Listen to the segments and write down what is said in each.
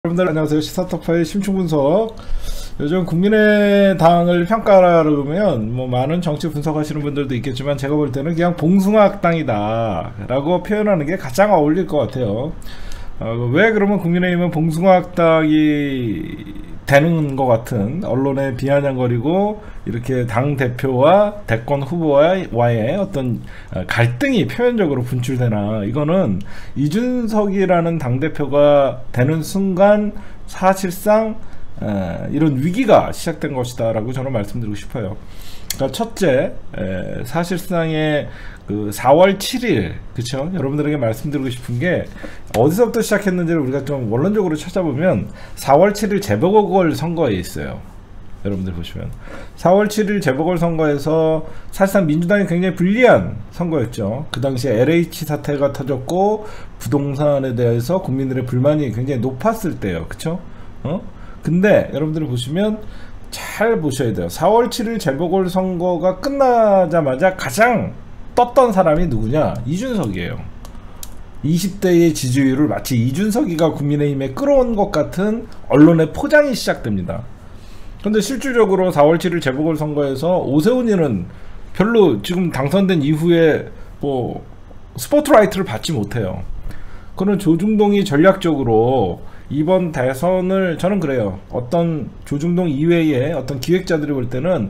여러분들 안녕하세요. 시사톡파의 심층분석. 요즘 국민의당을 평가하려면 뭐 많은 정치 분석하시는 분들도 있겠지만 제가 볼 때는 그냥 봉숭아학당이다 라고 표현하는 게 가장 어울릴 것 같아요. 왜 그러면 국민의힘은 봉숭아학당이 되는 것 같은 언론에 비아냥거리고 이렇게 당대표와 대권 후보와의 어떤 갈등이 표면적으로 분출되나. 이거는 이준석이라는 당대표가 되는 순간 사실상 이런 위기가 시작된 것이다 라고 저는 말씀드리고 싶어요. 그러니까 첫째, 사실상의 그 4월 7일, 그쵸? 여러분들에게 말씀드리고 싶은 게 어디서부터 시작했는지를 우리가 좀 원론적으로 찾아보면 4월 7일 재보궐선거에 있어요. 여러분들 보시면 4월 7일 재보궐선거에서 사실상 민주당이 굉장히 불리한 선거였죠. 그 당시에 LH 사태가 터졌고 부동산에 대해서 국민들의 불만이 굉장히 높았을 때요. 그쵸? 근데 여러분들이 보시면 잘 보셔야 돼요. 4월 7일 재보궐선거가 끝나자마자 가장 떴던 사람이 누구냐? 이준석이에요. 20대의 지지율을 마치 이준석이가 국민의힘에 끌어온 것 같은 언론의 포장이 시작됩니다. 근데 실질적으로 4월 7일 재보궐선거에서 오세훈이는 별로 지금 당선된 이후에 뭐 스포트라이트를 받지 못해요. 그런 조중동이 전략적으로 이번 대선을, 저는 그래요. 어떤 조중동 이외의 어떤 기획자들이 볼 때는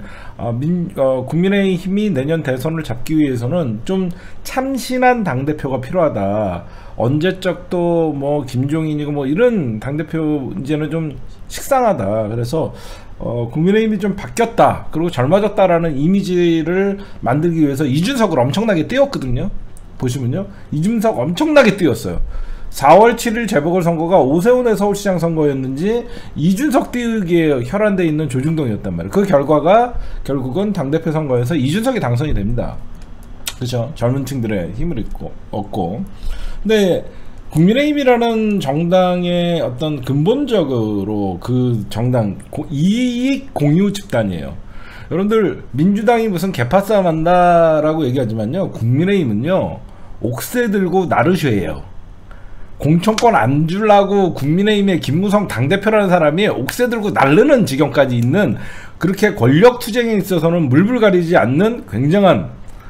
국민의힘이 내년 대선을 잡기 위해서는 좀 참신한 당대표가 필요하다. 언제적 또 뭐 김종인이고 뭐 이런 당대표 이제는 좀 식상하다. 그래서 국민의힘이 좀 바뀌었다, 그리고 젊어졌다라는 이미지를 만들기 위해서 이준석을 엄청나게 띄웠거든요. 보시면요, 이준석 엄청나게 띄웠어요. 4월 7일 재보궐선거가 오세훈의 서울시장 선거였는지 이준석 띄우기에 혈안돼 있는 조중동이었단 말이에요. 그 결과가 결국은 당대표 선거에서 이준석이 당선이 됩니다. 그렇죠? 젊은 층들의 힘을 얻고. 근데 국민의힘이라는 정당의 어떤 근본적으로 그 정당 이익 공유 집단이에요. 여러분들 민주당이 무슨 개파싸움 한다라고 얘기하지만요, 국민의힘은요 옥새 들고 나르쉐예요. 공천권 안 주려고 국민의힘의 김무성 당대표라는 사람이 옥새 들고 날르는 지경까지 있는, 그렇게 권력 투쟁에 있어서는 물불 가리지 않는 굉장한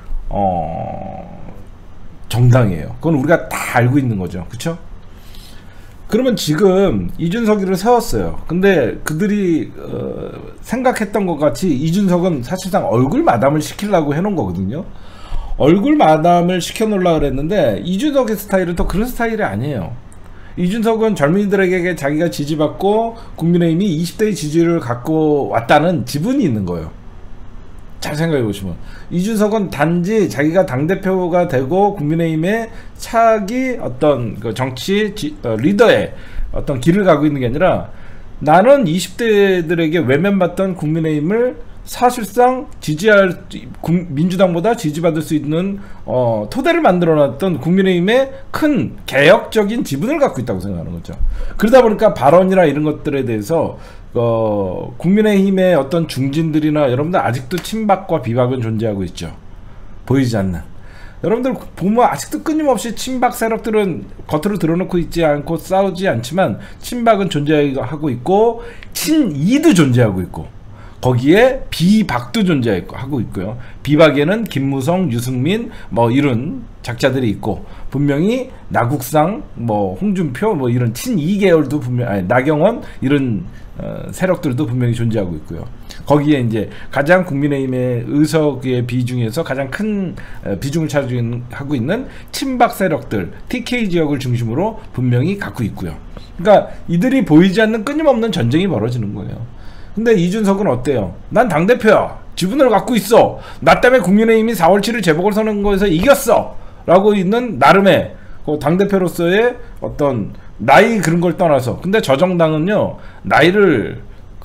정당이에요. 그건 우리가 다 알고 있는 거죠. 그쵸? 그러면 지금 이준석이를 세웠어요. 근데 그들이 생각했던 것 같이 이준석은 사실상 얼굴 마담을 시키려고 해놓은 거거든요. 얼굴 마담을 시켜놓으려고 그랬는데 이준석의 스타일은 또 그런 스타일이 아니에요. 이준석은 젊은이들에게 자기가 지지받고 국민의힘이 20대의 지지를 갖고 왔다는 지분이 있는 거예요. 잘 생각해 보시면 이준석은 단지 자기가 당대표가 되고 국민의힘의 차기 어떤 그 정치 리더의 어떤 길을 가고 있는 게 아니라, 나는 20대들에게 외면받던 국민의힘을 사실상 민주당보다 지지받을 수 있는 토대를 만들어놨던 국민의힘의 큰 개혁적인 지분을 갖고 있다고 생각하는 거죠. 그러다 보니까 발언이나 이런 것들에 대해서 국민의힘의 어떤 중진들이나 여러분들 아직도 친박과 비박은 존재하고 있죠. 보이지 않는. 여러분들 보면 아직도 끊임없이 친박 세력들은 겉으로 드러놓고 있지 않고 싸우지 않지만 친박은 존재하고 있고 친이도 존재하고 있고, 거기에 비박도 존재하고 있고요. 비박에는 김무성, 유승민 뭐 이런 작자들이 있고, 분명히 나국상, 뭐 홍준표 뭐 이런 친이 계열도 분명, 나경원 이런 세력들도 분명히 존재하고 있고요. 거기에 이제 가장 국민의힘의 의석의 비중에서 가장 큰 비중을 차지하고 있는 친박 세력들, TK 지역을 중심으로 분명히 갖고 있고요. 그러니까 이들이 보이지 않는 끊임없는 전쟁이 벌어지는 거예요. 근데 이준석은 어때요? 난 당대표야, 지분을 갖고 있어, 나 때문에 국민의힘이 4월 7일 재보궐선거에서 이겼어 라고 있는 나름의 당대표로서의 어떤 나이, 그런 걸 떠나서. 근데 저 정당은요 나이를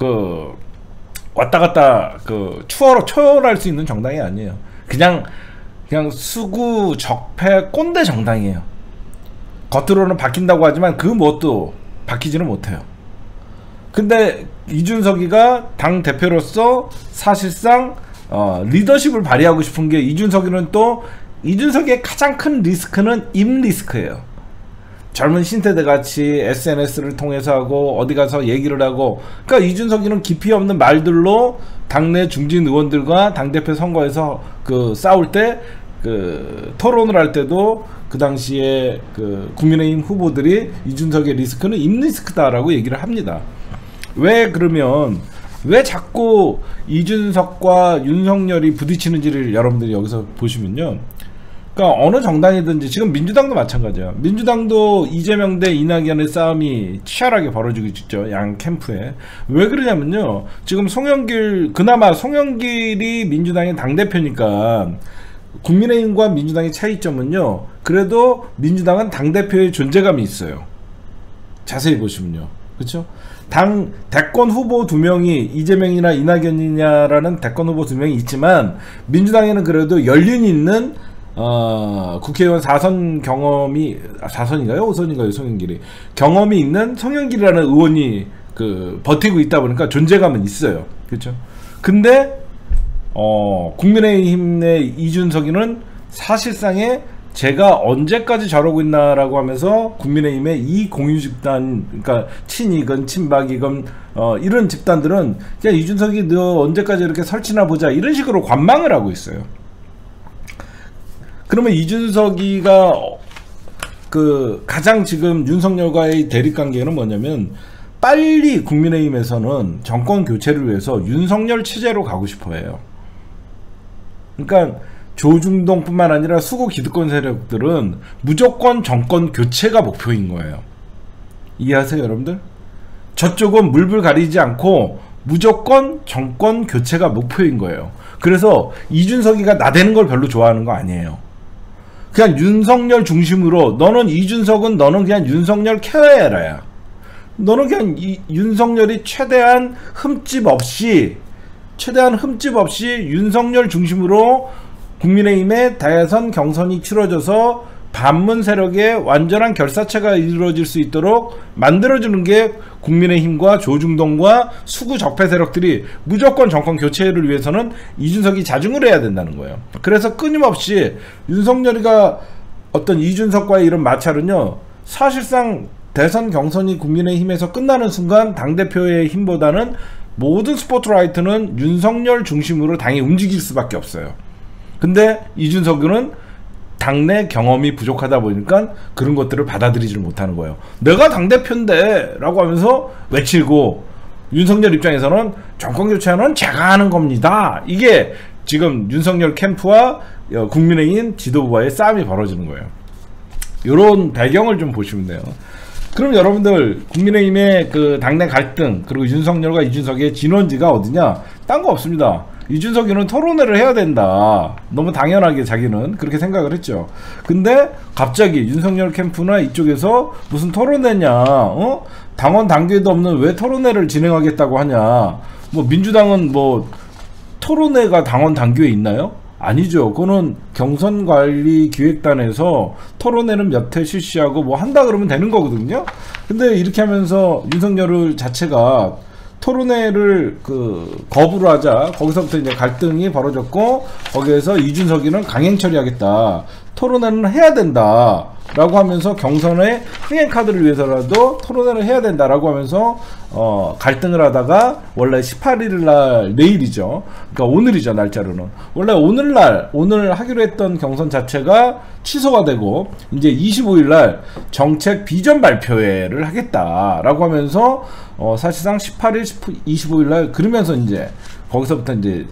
왔다 갔다 초월할 수 있는 정당이 아니에요. 그냥 수구 적폐 꼰대 정당이에요. 겉으로는 바뀐다고 하지만 그 무엇도 바뀌지는 못해요. 근데 이준석이가 당 대표로서 사실상 리더십을 발휘하고 싶은 게, 이준석이는 또 이준석의 가장 큰 리스크는 임리스크예요. 젊은 신세대 같이 SNS를 통해서 하고 어디 가서 얘기를 하고, 그러니까 이준석이는 깊이 없는 말들로 당내 중진 의원들과 당대표 선거에서 그 싸울 때 그 토론을 할 때도 그 당시에 그 국민의힘 후보들이 이준석의 리스크는 임리스크다라고 얘기를 합니다. 왜 그러면 왜 자꾸 이준석과 윤석열이 부딪히는지를 여러분들이 여기서 보시면요, 그러니까 어느 정당이든지, 지금 민주당도 마찬가지야. 민주당도 이재명 대 이낙연의 싸움이 치열하게 벌어지고 있죠, 양 캠프에. 왜 그러냐면요, 지금 그나마 송영길이 민주당의 당대표니까 국민의힘과 민주당의 차이점은요, 그래도 민주당은 당대표의 존재감이 있어요. 자세히 보시면요, 그렇죠? 대권 후보 2명이 이재명이나 이낙연이냐라는 대권 후보 2명이 있지만, 민주당에는 그래도 연륜이 있는 국회의원 4선 경험이, 4선인가요? 5선인가요? 송영길이 경험이 있는 송영길이라는 의원이 버티고 있다 보니까 존재감은 있어요. 그렇죠? 근데 국민의힘의 이준석이는 사실상에 제가 언제까지 저러고 있나라고 하면서 국민의힘의 이 공유 집단, 그러니까 친이건 친박이건 이런 집단들은 그냥 이준석이 너 언제까지 이렇게 설치나 보자, 이런 식으로 관망을 하고 있어요. 그러면 이준석이가 가장 지금 윤석열과의 대립관계는 뭐냐면, 빨리 국민의힘에서는 정권 교체를 위해서 윤석열 체제로 가고 싶어 해요. 그러니까 조중동뿐만 아니라 수구 기득권 세력들은 무조건 정권 교체가 목표인 거예요. 이해하세요, 여러분들? 저쪽은 물불 가리지 않고 무조건 정권 교체가 목표인 거예요. 그래서 이준석이가 나대는 걸 별로 좋아하는 거 아니에요. 그냥 윤석열 중심으로, 너는 그냥 윤석열 케어해라야. 너는 그냥 윤석열이 최대한 흠집 없이 윤석열 중심으로 국민의힘의 다야선 경선이 치러져서 반문 세력의 완전한 결사체가 이루어질 수 있도록 만들어주는 게 국민의힘과 조중동과 수구 적폐 세력들이 무조건 정권 교체를 위해서는 이준석이 자중을 해야 된다는 거예요. 그래서 끊임없이 윤석열이가 어떤 이준석과의 이런 마찰은요, 사실상 대선 경선이 국민의힘에서 끝나는 순간 당대표의 힘보다는 모든 스포트라이트는 윤석열 중심으로 당이 움직일 수밖에 없어요. 근데 이준석은 당내 경험이 부족하다 보니까 그런 것들을 받아들이지를 못하는 거예요. 내가 당대표인데 라고 하면서 외치고, 윤석열 입장에서는 정권 교체는 제가 하는 겁니다. 이게 지금 윤석열 캠프와 국민의힘 지도부와의 싸움이 벌어지는 거예요. 이런 배경을 좀 보시면 돼요. 그럼 여러분들, 국민의힘의 당내 갈등, 그리고 윤석열과 이준석의 진원지가 어디냐? 딴 거 없습니다. 이준석이는 토론회를 해야 된다. 너무 당연하게 자기는 그렇게 생각을 했죠. 근데 갑자기 윤석열 캠프나 이쪽에서 무슨 토론회냐, 당원 당규에도 없는 왜 토론회를 진행하겠다고 하냐. 뭐 민주당은 뭐 토론회가 당원 당규에 있나요? 아니죠. 그거는 경선관리기획단에서 토론회는 몇 회 실시하고 뭐 한다 그러면 되는 거거든요. 근데 이렇게 하면서 윤석열 자체가 토론회를 거부를 하자, 거기서부터 이제 갈등이 벌어졌고, 거기에서 이준석이는 강행 처리하겠다, 토론회는 해야 된다 라고 하면서 경선의 흥행카드를 위해서라도 토론회를 해야 된다 라고 하면서 갈등을 하다가, 원래 18일 날, 내일이죠, 그러니까 오늘이죠, 날짜로는 원래 오늘 하기로 했던 경선 자체가 취소가 되고, 이제 25일 날 정책 비전 발표회를 하겠다 라고 하면서 사실상 18일 25일 날, 그러면서 이제 거기서부터 이제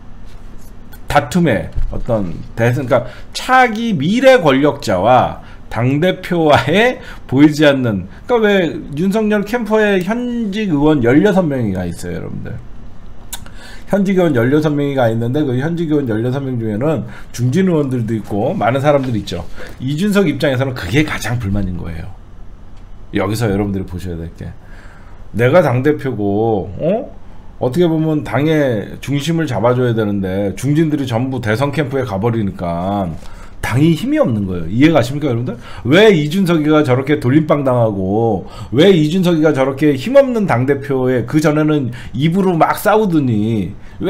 다툼의 어떤 그러니까 차기 미래 권력자와 당대표와의 보이지 않는, 그러니까 왜 윤석열 캠프에 현직 의원 16명이가 있어요, 여러분들. 현직 의원 16명이가 있는데, 그 현직 의원 16명 중에는 중진 의원들도 있고 많은 사람들이 있죠. 이준석 입장에서는 그게 가장 불만인 거예요. 여기서 여러분들이 보셔야 될 게, 내가 당대표고 어떻게 보면 당의 중심을 잡아줘야 되는데 중진들이 전부 대선 캠프에 가버리니까 당이 힘이 없는 거예요. 이해 가십니까, 여러분들? 왜 이준석이가 저렇게 돌림빵 당하고, 왜 이준석이가 저렇게 힘없는 당대표에, 그전에는 입으로 막 싸우더니,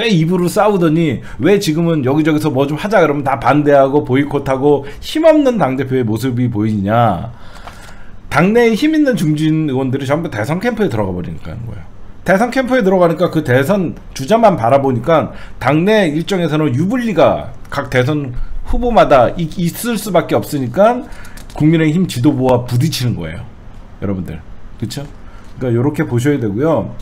왜 지금은 여기저기서 뭐 좀 하자 그러면 다 반대하고 보이콧하고 힘없는 당대표의 모습이 보이냐. 당내에 힘 있는 중진 의원들이 전부 대선 캠프에 들어가 버리니까 하는 거예요. 대선 캠프에 들어가니까 그 대선 주자만 바라보니까 당내 일정에서는 유불리가 각 대선 후보마다 있을 수밖에 없으니까 국민의힘 지도부와 부딪히는 거예요, 여러분들. 그쵸? 그러니까 요렇게 보셔야 되고요.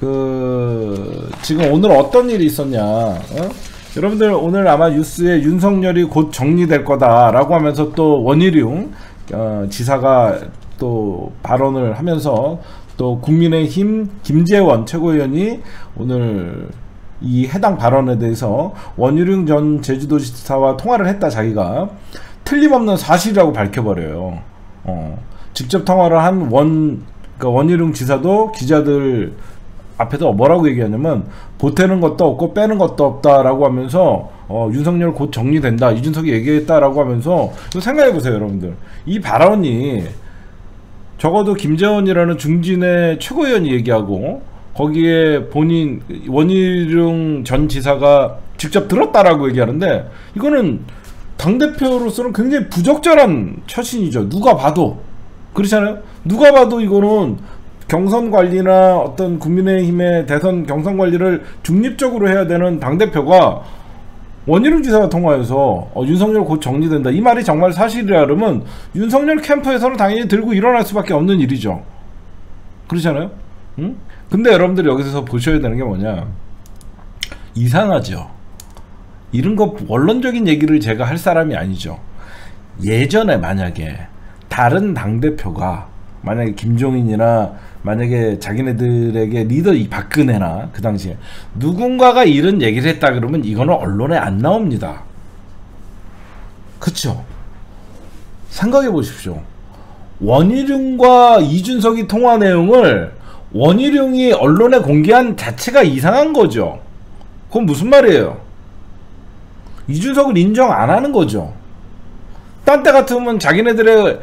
지금 오늘 어떤 일이 있었냐, 여러분들 오늘 아마 뉴스에 윤석열이 곧 정리될 거다라고 하면서 또 원희룡 지사가 또 발언을 하면서 또 국민의힘 김재원 최고위원이 오늘 이 해당 발언에 대해서 원희룡 전 제주도지사와 통화를 했다, 자기가 틀림없는 사실이라고 밝혀버려요. 직접 통화를 한 그러니까 원희룡 지사도 기자들 앞에서 뭐라고 얘기하냐면 보태는 것도 없고 빼는 것도 없다라고 하면서 윤석열 곧 정리된다, 이준석이 얘기했다라고 하면서 생각해보세요, 여러분들. 이 발언이 적어도 김재원이라는 중진의 최고위원이 얘기하고 거기에 본인 원희룡 전 지사가 직접 들었다라고 얘기하는데, 이거는 당대표로서는 굉장히 부적절한 처신이죠. 누가 봐도 그렇잖아요. 누가 봐도 이거는 경선 관리나 어떤 국민의힘의 대선 경선 관리를 중립적으로 해야 되는 당대표가 원희룡 지사가 통화해서 윤석열 곧 정리된다, 이 말이 정말 사실이라 그러면 윤석열 캠프에서는 당연히 들고 일어날 수밖에 없는 일이죠. 그렇잖아요. 응? 근데 여러분들이 여기서 보셔야 되는 게 뭐냐, 이상하죠. 이런 거 원론적인 얘기를 제가 할 사람이 아니죠. 예전에 만약에 다른 당대표가, 만약에 김종인이나 만약에 자기네들에게 리더 이 박근혜나 그 당시에 누군가가 이런 얘기를 했다 그러면 이거는 언론에 안 나옵니다. 그쵸? 생각해 보십시오. 원희룡과 이준석이 통화 내용을 원희룡이 언론에 공개한 자체가 이상한 거죠. 그건 무슨 말이에요? 이준석을 인정 안 하는 거죠. 딴 때 같으면 자기네들의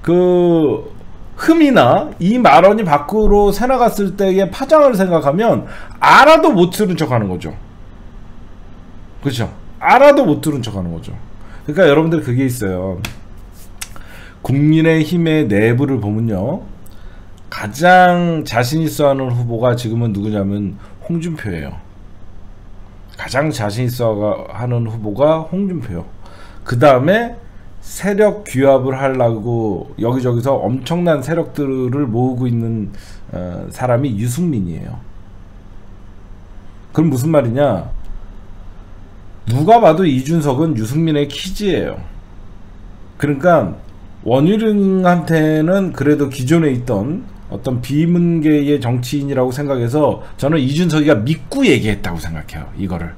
흠이나 이 발언이 밖으로 새나갔을 때의 파장을 생각하면 알아도 못 들은 척 하는 거죠. 그렇죠? 알아도 못 들은 척 하는 거죠. 그러니까 여러분들 그게 있어요. 국민의힘의 내부를 보면요, 가장 자신있어 하는 후보가 지금은 누구냐면 홍준표예요. 가장 자신있어 하는 후보가 홍준표요. 그 다음에 세력 규합을 하려고 여기저기서 엄청난 세력들을 모으고 있는 사람이 유승민이에요. 그럼 무슨 말이냐, 누가 봐도 이준석은 유승민의 키즈예요. 그러니까 원희룡한테는 그래도 기존에 있던 어떤 비문계의 정치인이라고 생각해서 저는 이준석이가 믿고 얘기했다고 생각해요. 이거를.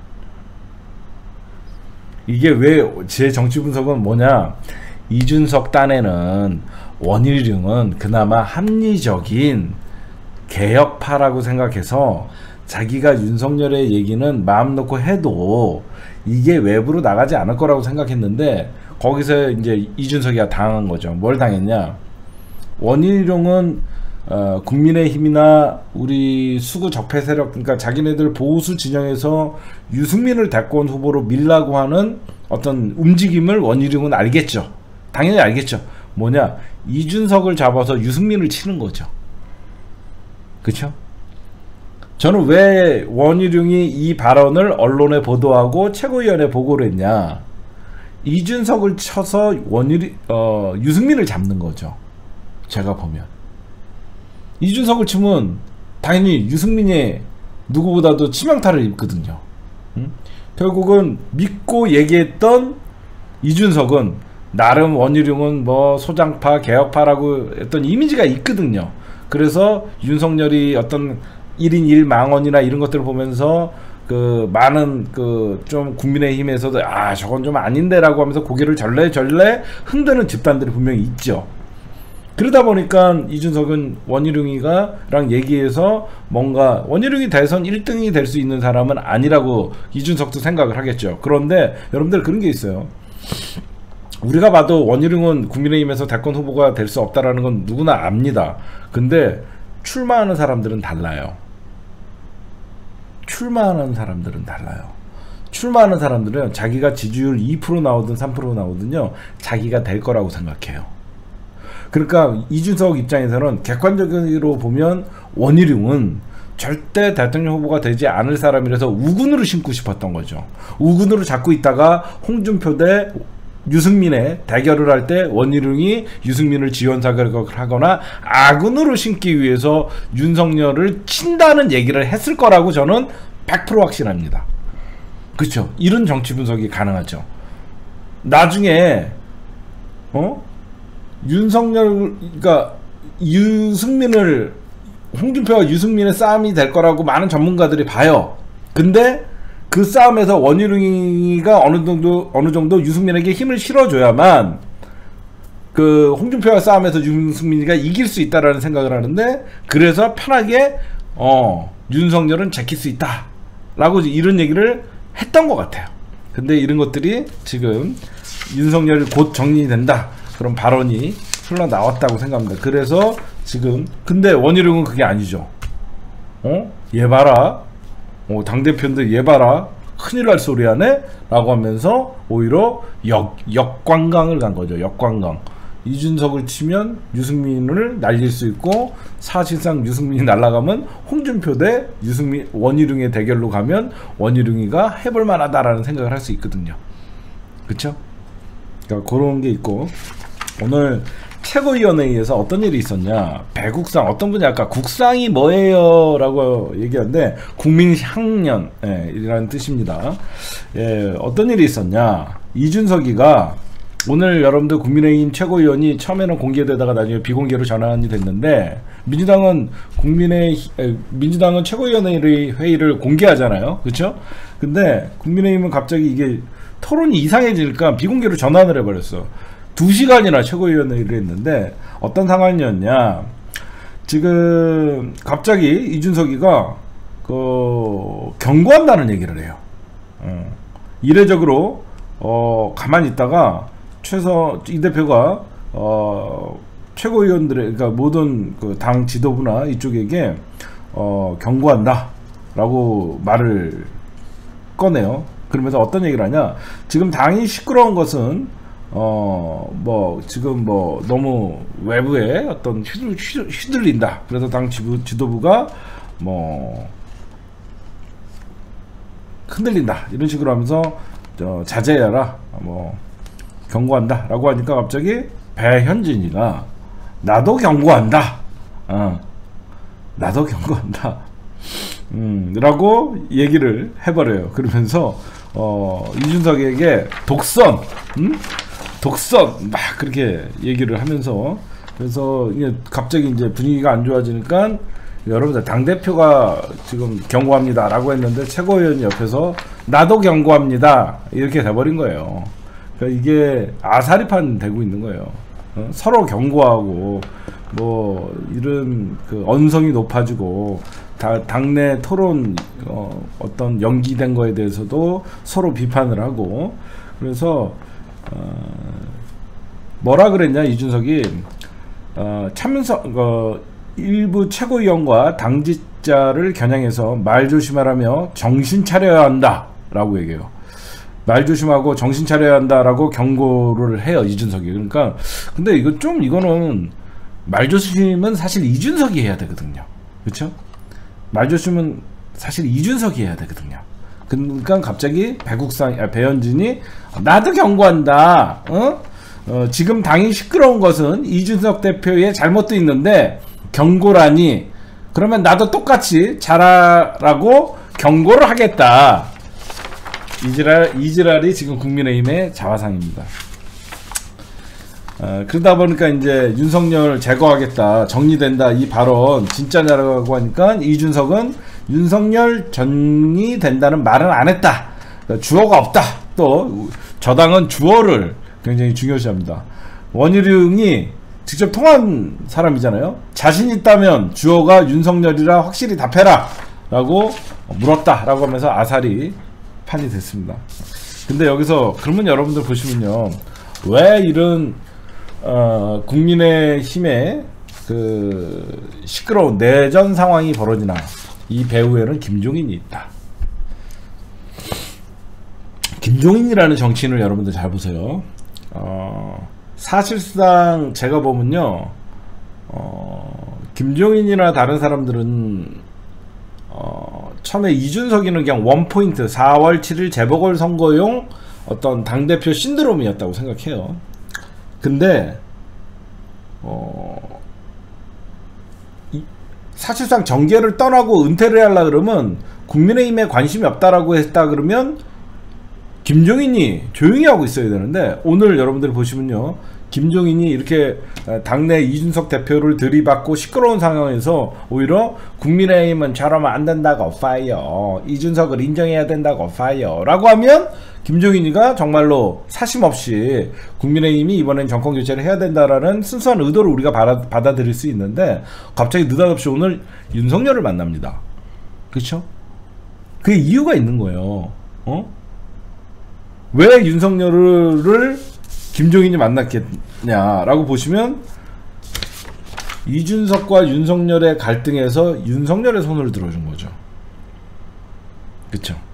이게 왜 제 정치 분석은 뭐냐, 이준석 딴에는 원희룡은 그나마 합리적인 개혁파라고 생각해서 자기가 윤석열의 얘기는 마음 놓고 해도 이게 외부로 나가지 않을 거라고 생각했는데, 거기서 이제 이준석이가 당한 거죠. 뭘 당했냐, 원희룡은 국민의힘이나 우리 수구 적폐 세력, 그러니까 자기네들 보수 진영에서 유승민을 대권 후보로 밀라고 하는 어떤 움직임을 원희룡은 알겠죠. 당연히 알겠죠. 뭐냐, 이준석을 잡아서 유승민을 치는 거죠. 그쵸? 저는 왜 원희룡이 이 발언을 언론에 보도하고 최고위원회에 보고를 했냐, 이준석을 쳐서 유승민을 잡는 거죠. 제가 보면 이준석을 치면 당연히 유승민이 누구보다도 치명타를 입거든요. 결국은 믿고 얘기했던 이준석은 나름 원희룡은 뭐 소장파 개혁파라고 했던 이미지가 있거든요. 그래서 윤석열이 어떤 1인 1망언이나 이런 것들을 보면서 많은 좀 국민의힘에서도 저건 좀 아닌데 라고 하면서 고개를 절레절레 흔드는 집단들이 분명히 있죠. 그러다 보니까 이준석은 원희룡이랑 얘기해서 뭔가 원희룡이 대선 1등이 될 수 있는 사람은 아니라고 이준석도 생각을 하겠죠. 그런데 여러분들 그런 게 있어요. 우리가 봐도 원희룡은 국민의힘에서 대권 후보가 될 수 없다라는 건 누구나 압니다. 근데 출마하는 사람들은 달라요. 출마하는 사람들은 달라요. 출마하는 사람들은 자기가 지지율 2% 나오든 3% 나오든요, 자기가 될 거라고 생각해요. 그러니까 이준석 입장에서는 객관적으로 보면 원희룡은 절대 대통령 후보가 되지 않을 사람이라서 우군으로 심고 싶었던 거죠. 우군으로 잡고 있다가 홍준표 대 유승민의 대결을 할 때 원희룡이 유승민을 지원 사격을 하거나 아군으로 심기 위해서 윤석열을 친다는 얘기를 했을 거라고 저는 100% 확신합니다. 그렇죠? 이런 정치 분석이 가능하죠. 나중에 윤석열, 그러니까 유승민을, 홍준표와 유승민의 싸움이 될 거라고 많은 전문가들이 봐요. 근데 그 싸움에서 원희룡이가 어느 정도 유승민에게 힘을 실어줘야만 그 홍준표와 싸움에서 유승민이가 이길 수 있다라는 생각을 하는데, 그래서 편하게 윤석열은 제킬 수 있다 라고 이런 얘기를 했던 것 같아요. 근데 이런 것들이 지금 윤석열이 곧 정리된다 그런 발언이 흘러나왔다고 생각합니다. 그래서 지금 근데 원희룡은 그게 아니죠. 얘 봐라, 당대표인데 얘 봐라, 큰일 날 소리 하네 라고 하면서 오히려 역관광을 간 거죠. 역관광. 이준석을 치면 유승민을 날릴 수 있고, 사실상 유승민이 날아가면 홍준표 대 원희룡의 대결로 가면 원희룡이가 해볼 만하다라는 생각을 할 수 있거든요. 그쵸? 그러니까 그런 게 있고, 오늘 최고위원회의에서 어떤 일이 있었냐, 배국상, 어떤 분이 아까 국상이 뭐예요 라고 얘기하는데 국민향년 이라는 뜻입니다. 어떤 일이 있었냐, 이준석이가 오늘 여러분들 국민의힘 최고위원이 처음에는 공개되다가 나중에 비공개로 전환이 됐는데, 민주당은 최고위원회 회의를 공개하잖아요. 그렇죠? 근데 국민의힘은 갑자기 이게 토론이 이상해지니까 비공개로 전환을 해버렸어. 2시간이나 최고위원회의를 했는데 어떤 상황이었냐, 지금 갑자기 이준석이가 경고한다는 얘기를 해요. 이례적으로 가만히 있다가 이 대표가 최고위원들의, 그러니까 모든 그 당 지도부나 이쪽에게 경고한다 라고 말을 꺼내요. 그러면서 어떤 얘기를 하냐, 지금 당이 시끄러운 것은 지금 너무 외부에 어떤 휘둘린다. 그래서 당 지도부가 흔들린다. 이런 식으로 하면서 자제해라. 경고한다. 라고 하니까 갑자기 배현진이가 나도 경고한다. 나도 경고한다. 라고 얘기를 해버려요. 그러면서 이준석에게 독선 막 그렇게 얘기를 하면서, 그래서 이게 갑자기 이제 분위기가 안 좋아지니까 여러분들 당대표가 지금 경고합니다 라고 했는데 최고위원이 옆에서 나도 경고합니다 이렇게 돼버린 거예요. 그러니까 이게 아사리판 되고 있는 거예요. 서로 경고하고 이런 그 언성이 높아지고, 당내 토론 어떤 연기된 거에 대해서도 서로 비판을 하고, 그래서 뭐라 그랬냐, 이준석이 일부 최고위원과 당직자를 겨냥해서 말 조심하라며 정신 차려야 한다 라고 얘기해요. 말 조심하고 정신 차려야 한다 라고 경고를 해요, 이준석이. 그러니까 근데 이거는 말 조심은 사실 이준석이 해야 되거든요. 그렇죠? 말 조심은 사실 이준석이 해야 되거든요. 그러니까 갑자기 배현진이 나도 경고한다. 지금 당이 시끄러운 것은 이준석 대표의 잘못도 있는데 경고라니, 그러면 나도 똑같이 잘하라고 경고를 하겠다. 이지랄이 지금 국민의힘의 자화상입니다. 그러다 보니까 이제 윤석열 제거하겠다, 정리된다 이 발언 진짜냐라고 하니까 이준석은 윤석열 정리된다는 말은 안 했다. 주어가 없다. 또 저당은 주어를 굉장히 중요시합니다. 원희룡이 직접 통한 사람이잖아요. 자신 있다면 주어가 윤석열이라 확실히 답해라 라고 물었다 라고 하면서 아사리 판이 됐습니다. 근데 여기서 그러면 여러분들 보시면요, 왜 이런 국민의힘의 그 시끄러운 내전 상황이 벌어지나. 이 배후에는 김종인이 있다. 김종인이라는 정치인을 여러분들 잘 보세요. 사실상 제가 보면요, 김종인이나 다른 사람들은 처음에 이준석이는 그냥 원포인트 4월 7일 재보궐선거용 어떤 당대표 신드롬이었다고 생각해요. 근데 사실상 정계를 떠나고 은퇴를 하려고 그러면 국민의힘에 관심이 없다라고 했다 그러면 김종인이 조용히 하고 있어야 되는데, 오늘 여러분들 보시면요, 김종인이 이렇게 당내 이준석 대표를 들이받고 시끄러운 상황에서 오히려 국민의힘은 저러면 안 된다고 파이어, 이준석을 인정해야 된다고 파이어 라고 하면 김종인이가 정말로 사심없이 국민의힘이 이번엔 정권 교체를 해야 된다라는 순수한 의도를 우리가 받아들일 수 있는데, 갑자기 느닷없이 오늘 윤석열을 만납니다. 그렇죠? 그게 이유가 있는 거예요. 왜 윤석열을 김종인이 만났겠냐라고 보시면, 이준석과 윤석열의 갈등에서 윤석열의 손을 들어준 거죠. 그쵸?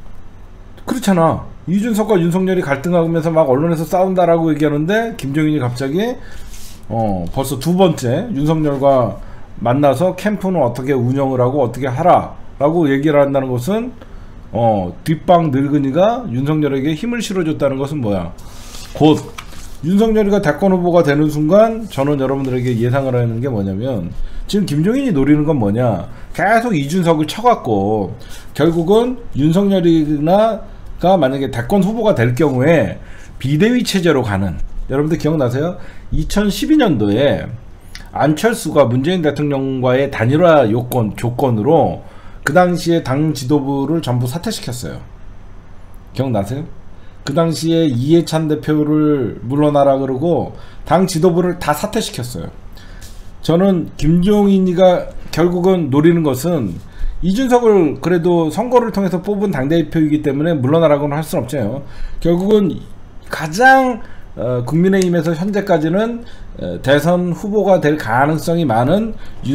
그렇잖아. 이준석과 윤석열이 갈등하면서 막 언론에서 싸운다라고 얘기하는데, 김종인이 갑자기 벌써 두 번째 윤석열과 만나서 캠프는 어떻게 운영을 하고 어떻게 하라 라고 얘기를 한다는 것은, 뒷방 늙은이가 윤석열에게 힘을 실어줬다는 것은 뭐야? 곧 윤석열이가 대권 후보가 되는 순간 저는 여러분들에게 예상을 하는 게 뭐냐면, 지금 김종인이 노리는 건 뭐냐, 계속 이준석을 쳐갖고 결국은 윤석열이가 만약에 대권 후보가 될 경우에 비대위 체제로 가는, 여러분들 기억나세요? 2012년도에 안철수가 문재인 대통령과의 단일화 조건으로 그 당시에 당 지도부를 전부 사퇴시켰어요. 기억나세요? 그 당시에 이해찬 대표를 물러나라 그러고 당 지도부를 다 사퇴시켰어요. 저는 김종인이가 결국은 노리는 것은, 이준석을 그래도 선거를 통해서 뽑은 당대표이기 때문에 물러나라고는 할 수는 없잖아요. 결국은 가장 국민의힘에서 현재까지는 대선 후보가 될 가능성이 많은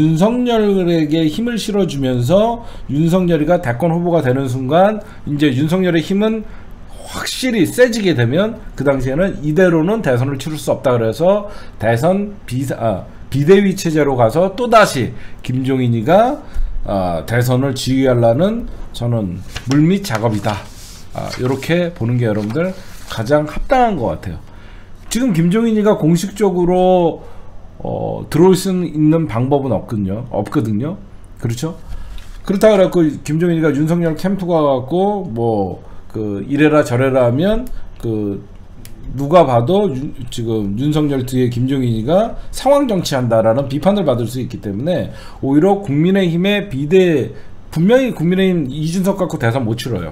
윤석열에게 힘을 실어주면서, 윤석열이가 대권 후보가 되는 순간 이제 윤석열의 힘은 확실히 세지게 되면, 그 당시에는 이대로는 대선을 치를 수 없다 그래서 대선 비대위 체제로 가서 또다시 김종인이가 대선을 지휘하려는, 저는 물밑 작업이다, 이렇게 보는 게 여러분들 가장 합당한 것 같아요. 지금 김종인이가 공식적으로 들어올 수 있는 방법은 없거든요. 그렇죠? 그렇다 그래갖고 김종인이가 윤석열 캠프 가갖고 뭐 이래라 저래라 하면 누가 봐도 지금 윤석열 뒤에 김종인이가 상황 정치한다라는 비판을 받을 수 있기 때문에, 오히려 국민의힘의 분명히 국민의힘 이준석 갖고 대선 못 치러요.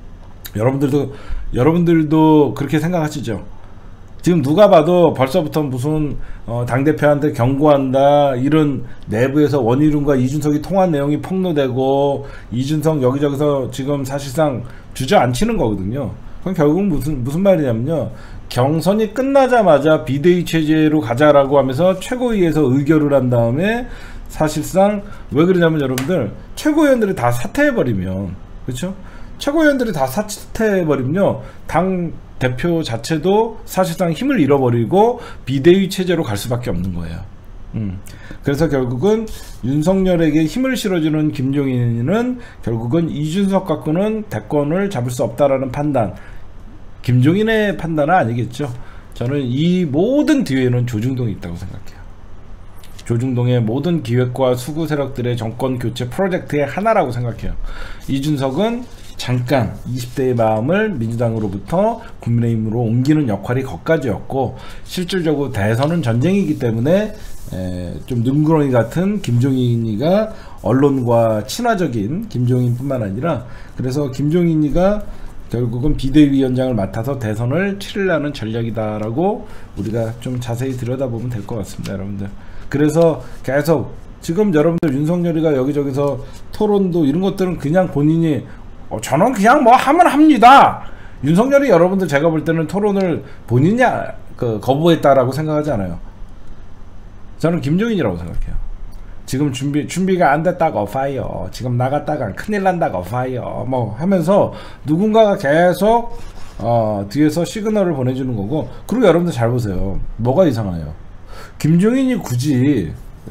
여러분들도 그렇게 생각하시죠? 지금 누가 봐도 벌써부터 무슨 당대표한테 경고한다, 이런 내부에서 원희룡과 이준석이 통한 내용이 폭로되고, 이준석 여기저기서 지금 사실상 주저앉히는 거거든요. 그럼 결국은 무슨 말이냐면요, 경선이 끝나자마자 비대위 체제로 가자라고 하면서 최고위에서 의결을 한 다음에, 사실상 왜 그러냐면, 여러분들 최고위원들이 다 사퇴해버리면, 그렇죠? 최고위원들이 다 사퇴해버리면요, 당 대표 자체도 사실상 힘을 잃어버리고 비대위 체제로 갈 수밖에 없는 거예요. 그래서 결국은 윤석열에게 힘을 실어주는 김종인은 결국은 이준석 갖고는 대권을 잡을 수 없다라는 판단, 김종인의 판단은 아니겠죠. 저는 이 모든 뒤에는 조중동이 있다고 생각해요. 조중동의 모든 기획과 수구 세력들의 정권 교체 프로젝트의 하나라고 생각해요. 이준석은 잠깐 20대의 마음을 민주당으로부터 국민의힘으로 옮기는 역할이 거기까지였고, 실질적으로 대선은 전쟁이기 때문에 좀 능구렁이 같은 김종인이가 언론과 친화적인 김종인뿐만 아니라, 그래서 김종인이가 결국은 비대위원장을 맡아서 대선을 치르려는 전략이다라고 우리가 좀 자세히 들여다보면 될 것 같습니다, 여러분들. 그래서 계속 지금 여러분들 윤석열이가 여기저기서 토론도 이런 것들은 그냥 본인이 저는 그냥 뭐 하면 합니다. 윤석열이 여러분들 제가 볼 때는 토론을 본인이 거부했다라고 생각하지 않아요. 저는 김종인이라고 생각해요. 지금 준비가 안 됐다고 파이어, 지금 나갔다가 큰일 난다고 파이어, 뭐 하면서 누군가가 계속 뒤에서 시그널을 보내주는 거고. 그리고 여러분들 잘 보세요. 뭐가 이상해요? 김종인이 굳이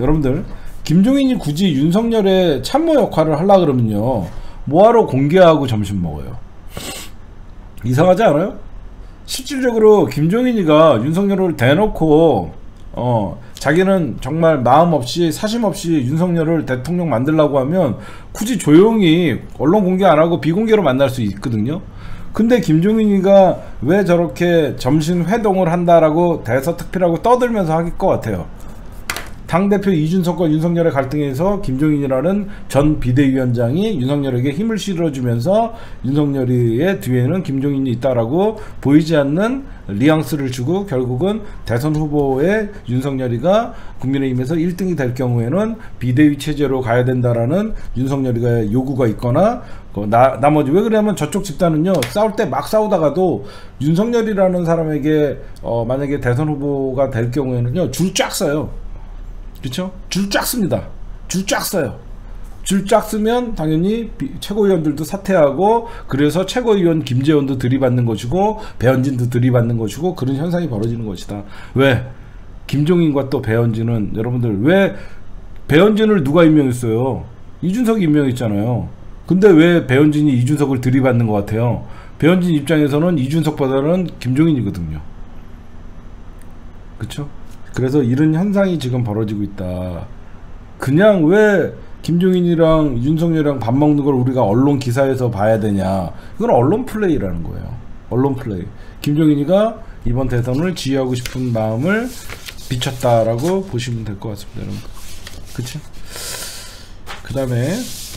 윤석열의 참모 역할을 하려 그러면요, 뭐하러 공개하고 점심 먹어요? 이상하지 않아요? 실질적으로 김종인이가 윤석열을 대놓고 자기는 정말 마음 없이 사심 없이 윤석열을 대통령 만들려고 하면 굳이 조용히 언론 공개 안 하고 비공개로 만날 수 있거든요. 근데 김종인이가 왜 저렇게 점심 회동을 한다라고 대서특필하고 떠들면서 할 것 같아요? 당대표 이준석과 윤석열의 갈등에서 김종인이라는 전 비대위원장이 윤석열에게 힘을 실어주면서 윤석열의 뒤에는 김종인이 있다라고 보이지 않는 뉘앙스를 주고, 결국은 대선 후보의 윤석열이가 국민의힘에서 1등이 될 경우에는 비대위 체제로 가야 된다라는 윤석열이가 요구가 있거나, 나머지 왜 그러냐면 저쪽 집단은요, 싸울 때 막 싸우다가도 윤석열이라는 사람에게 만약에 대선 후보가 될 경우에는요, 줄 쫙 써요. 그렇죠? 줄 쫙 씁니다. 줄 쫙 써요. 줄 쫙 쓰면 당연히 최고위원들도 사퇴하고, 그래서 최고위원 김재원도 들이받는 것이고 배현진도 들이받는 것이고, 그런 현상이 벌어지는 것이다. 왜? 김종인과 또 배현진은, 여러분들 왜 배현진을 누가 임명했어요? 이준석이 임명했잖아요. 근데 왜 배현진이 이준석을 들이받는 것 같아요? 배현진 입장에서는 이준석보다는 김종인이거든요. 그쵸? 그래서 이런 현상이 지금 벌어지고 있다. 그냥 왜 김종인이랑 윤석열이랑 밥 먹는 걸 우리가 언론 기사에서 봐야 되냐? 이건 언론 플레이라는 거예요. 언론 플레이. 김종인이가 이번 대선을 지휘하고 싶은 마음을 비쳤다라고 보시면 될 것 같습니다, 여러분. 그쵸? 그 다음에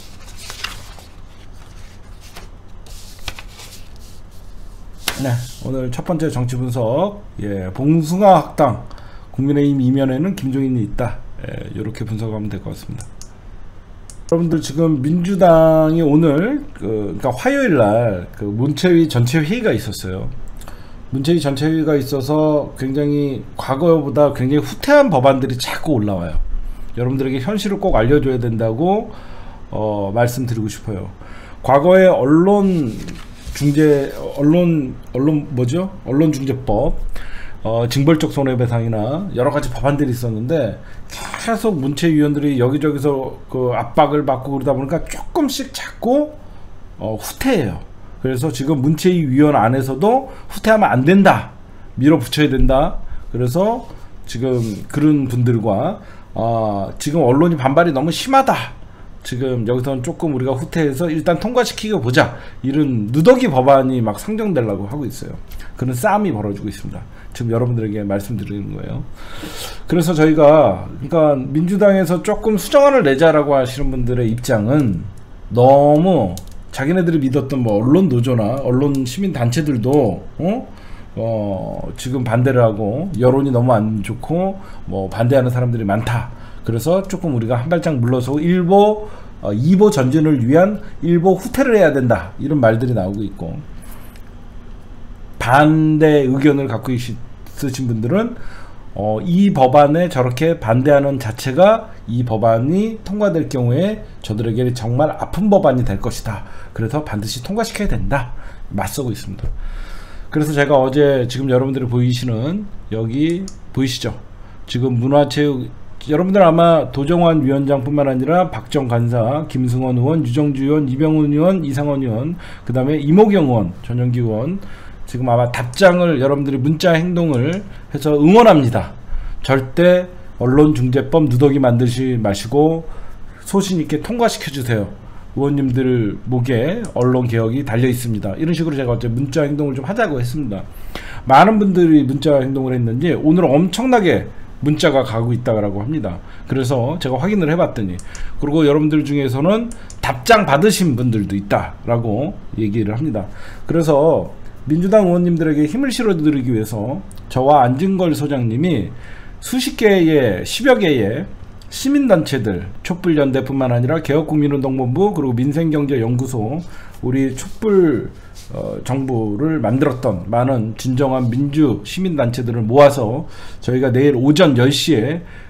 네, 오늘 첫 번째 정치 분석, 봉숭아 학당 국민의힘 이면에는 김종인이 있다. 이렇게 분석하면 될 것 같습니다. 여러분들 지금 민주당이 오늘 그러니까 화요일날 문체위 전체 회의가 있었어요. 문체위 전체 회의가 있어서 굉장히 과거보다 굉장히 후퇴한 법안들이 자꾸 올라와요. 여러분들에게 현실을 꼭 알려줘야 된다고 말씀드리고 싶어요. 과거에 언론중재법, 징벌적 손해배상이나 여러가지 법안들이 있었는데, 계속 문체위원들이 여기저기서 압박을 받고 그러다 보니까 조금씩 자꾸 후퇴해요. 그래서 지금 문체위 위원 안에서도 후퇴하면 안 된다, 밀어붙여야 된다. 그래서 지금 그런 분들과 지금 언론이 반발이 너무 심하다, 지금 여기서는 조금 우리가 후퇴해서 일단 통과시키고 보자, 이런 누더기 법안이 막 상정되려고 하고 있어요. 그런 싸움이 벌어지고 있습니다. 지금 여러분들에게 말씀드리는 거예요. 그래서 저희가, 그러니까 민주당에서 조금 수정안을 내자라고 하시는 분들의 입장은, 너무 자기네들이 믿었던 뭐 언론 노조나 언론 시민 단체들도 지금 반대를 하고, 여론이 너무 안 좋고 뭐 반대하는 사람들이 많다. 그래서 조금 우리가 한 발짝 물러서 2보 전진을 위한 1보 후퇴를 해야 된다, 이런 말들이 나오고 있고, 반대 의견을 갖고 있으신 분들은 이 법안에 저렇게 반대하는 자체가 이 법안이 통과될 경우에 저들에게 정말 아픈 법안이 될 것이다. 그래서 반드시 통과시켜야 된다, 맞서고 있습니다. 그래서 제가 어제 지금 여러분들이 보이시는, 여기 보이시죠? 지금 문화체육, 여러분들 아마 도정환 위원장뿐만 아니라 박정 간사, 김승원 의원, 유정주 의원, 이병훈 의원, 이상원 의원, 그 다음에 이모경 의원, 전영기 의원, 지금 아마 답장을 여러분들이 문자 행동을 해서 응원합니다. 절대 언론중재법 누더기 만드시 마시고 소신 있게 통과시켜 주세요. 의원님들 목에 언론개혁이 달려 있습니다. 이런 식으로 제가 어제 문자 행동을 좀 하자고 했습니다. 많은 분들이 문자 행동을 했는지 오늘 엄청나게 문자가 가고 있다고 합니다. 그래서 제가 확인을 해봤더니, 그리고 여러분들 중에서는 답장 받으신 분들도 있다라고 얘기를 합니다. 그래서 민주당 의원님들에게 힘을 실어드리기 위해서 저와 안진걸 소장님이 수십 개의, 10여 개의 시민단체들, 촛불연대뿐만 아니라 개혁국민운동본부, 그리고 민생경제연구소, 우리 촛불 정부를 만들었던 많은 진정한 민주 시민단체들을 모아서 저희가 내일 오전 10시에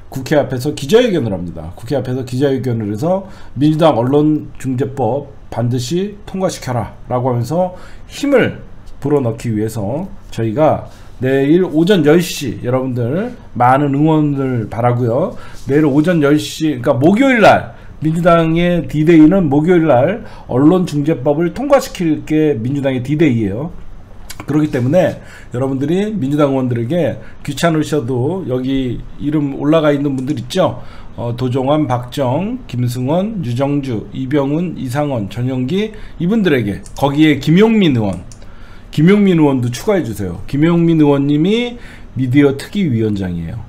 국회 앞에서 기자회견을 합니다. 국회 앞에서 기자회견을 해서 민주당 언론중재법 반드시 통과시켜라 라고 하면서 힘을 불어넣기 위해서 저희가 내일 오전 10시 여러분들 많은 응원을 바라고요. 내일 오전 10시 그러니까 목요일날 민주당의 D-Day는 목요일날 언론중재법을 통과시킬 게 민주당의 D-Day예요. 그렇기 때문에 여러분들이 민주당 의원들에게 귀찮으셔도 여기 이름 올라가 있는 분들 있죠. 도종환, 박정, 김승원, 유정주, 이병훈, 이상원, 전용기 이분들에게 거기에 김용민 의원도 추가해 주세요. 김용민 의원님이 미디어 특위위원장이에요.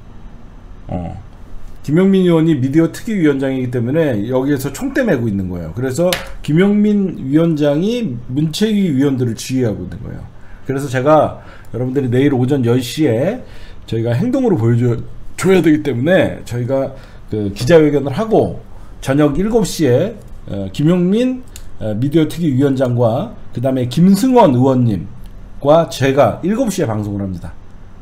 김용민 의원이 미디어 특위위원장이기 때문에 여기에서 총대 메고 있는 거예요. 그래서 김용민 위원장이 문체위 위원들을 지휘하고 있는 거예요. 그래서 제가 여러분들이 내일 오전 10시에 저희가 행동으로 보여줘야 되기 때문에 저희가 그 기자회견을 하고 저녁 7시에 김용민 미디어 특위위원장과 그 다음에 김승원 의원님과 제가 7시에 방송을 합니다.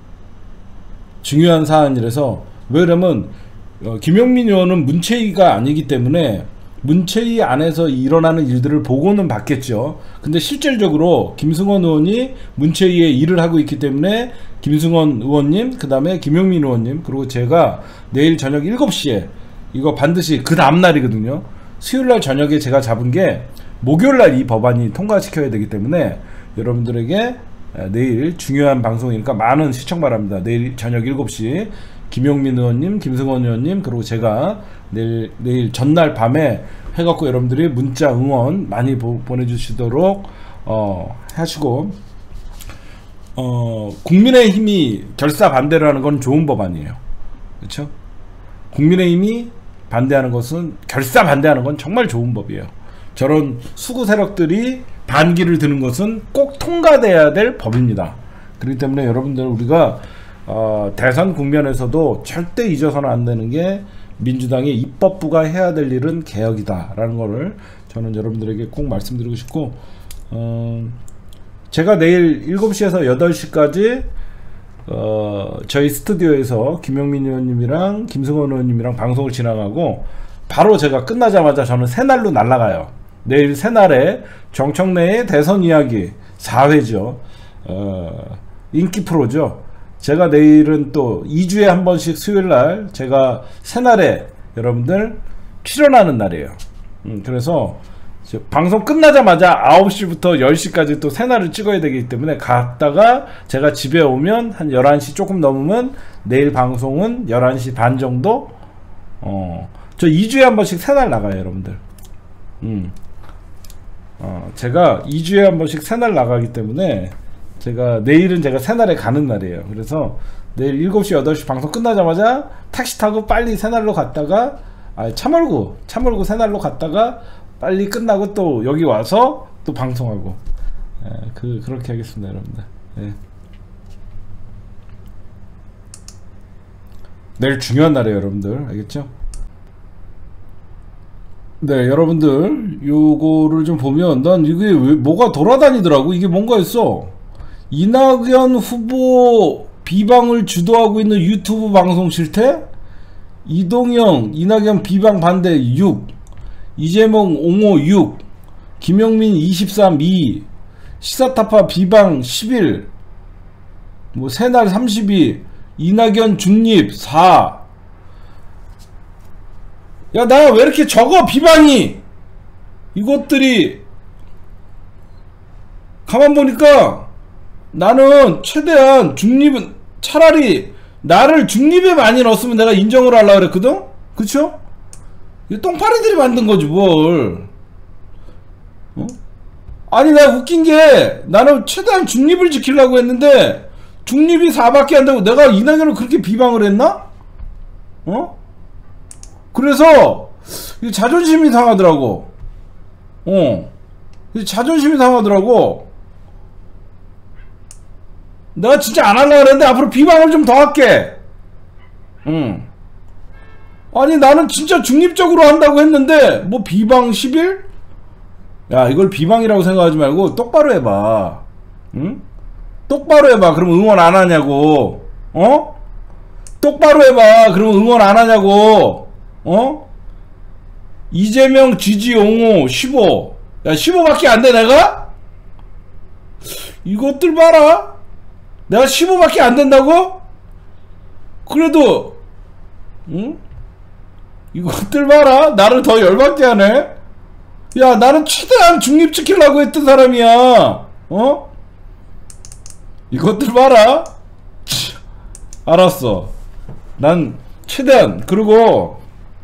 중요한 사안이라서. 왜 그러면 김용민 의원은 문체위가 아니기 때문에 문체위 안에서 일어나는 일들을 보고는 받겠죠. 근데 실질적으로 김승원 의원이 문체위에 일을 하고 있기 때문에 김승원 의원님, 그 다음에 김용민 의원님, 그리고 제가 내일 저녁 7시에 이거 반드시 그 다음날이거든요. 수요일날 저녁에 제가 잡은 게 목요일날 이 법안이 통과시켜야 되기 때문에 여러분들에게 내일 중요한 방송이니까 많은 시청 바랍니다. 내일 저녁 7시 김용민 의원님, 김승원 의원님, 그리고 제가 내일 전날 밤에 해갖고 여러분들이 문자 응원 많이 보내주시도록 하시고, 국민의힘이 결사 반대를 하는 건 좋은 법안이에요. 그렇죠? 국민의힘이 반대하는 것은, 결사 반대하는 건 정말 좋은 법이에요. 저런 수구 세력들이 반기를 드는 것은 꼭 통과돼야 될 법입니다. 그렇기 때문에 여러분들 우리가 대선 국면에서도 절대 잊어서는 안 되는 게 민주당의 입법부가 해야 될 일은 개혁이다 라는 거를 저는 여러분들에게 꼭 말씀드리고 싶고, 제가 내일 7시에서 8시까지 저희 스튜디오에서 김용민 의원님이랑 김승원 의원님이랑 방송을 진행하고 바로 제가 끝나자마자 저는 새날로 날아가요. 내일 새날에 정청래의 대선 이야기 4회죠. 인기 프로죠. 제가 내일은 또 2주에 한 번씩 수요일날 제가 새날에 여러분들 출연하는 날이에요. 그래서 방송 끝나자마자 9시부터 10시까지 또 새날을 찍어야 되기 때문에 갔다가 제가 집에 오면 한 11시 조금 넘으면 내일 방송은 11시 반 정도. 저 2주에 한 번씩 새날 나가요 여러분들. 제가 2주에 한 번씩 새날 나가기 때문에 내일은 제가 새날에 가는 날이에요. 그래서 내일 7시 8시 방송 끝나자마자 택시 타고 빨리 새날로 갔다가 차 몰고 새날로 갔다가 빨리 끝나고 또 여기 와서 또 방송하고, 그렇게 하겠습니다 여러분들. 내일 중요한 날이에요 여러분들. 알겠죠? 네, 여러분들 요거를 좀 보면 난 이게 왜 뭐가 돌아다니더라고. 이게 뭔가 했어. 이낙연 후보 비방을 주도하고 있는 유튜브 방송 실태? 이동영 이낙연 비방 반대 6, 이재명 옹호 6, 김용민 23 2, 시사타파 비방 11, 뭐 새날 32, 이낙연 중립 4. 야, 나 왜 이렇게 적어 비방이? 이것들이 가만 보니까 나는 최대한 중립은 차라리 나를 중립에 많이 넣었으면 내가 인정을 하려고 그랬거든? 그쵸? 이 똥파리들이 만든 거지 뭘. 아니 내가 웃긴 게 나는 최대한 중립을 지키려고 했는데 중립이 4밖에 안 되고 내가 이낙연을 그렇게 비방을 했나? 그래서 자존심이 상하더라고. 자존심이 상하더라고. 내가 진짜 안 하려고 그랬는데 앞으로 비방을 좀 더 할게. 아니 나는 진짜 중립적으로 한다고 했는데 뭐 비방 10일? 야, 이걸 비방이라고 생각하지 말고 똑바로 해봐. 똑바로 해봐. 그럼 응원 안 하냐고. 똑바로 해봐. 그럼 응원 안 하냐고. 어? 이재명 지지 옹호 15. 야, 15밖에 안 돼, 내가? 이것들 봐라. 내가 15밖에 안 된다고? 그래도, 응? 이것들 봐라. 나를 더 열받게 하네. 야, 나는 최대한 중립 지키려고 했던 사람이야. 어? 이것들 봐라. 알았어. 난 최대한. 그리고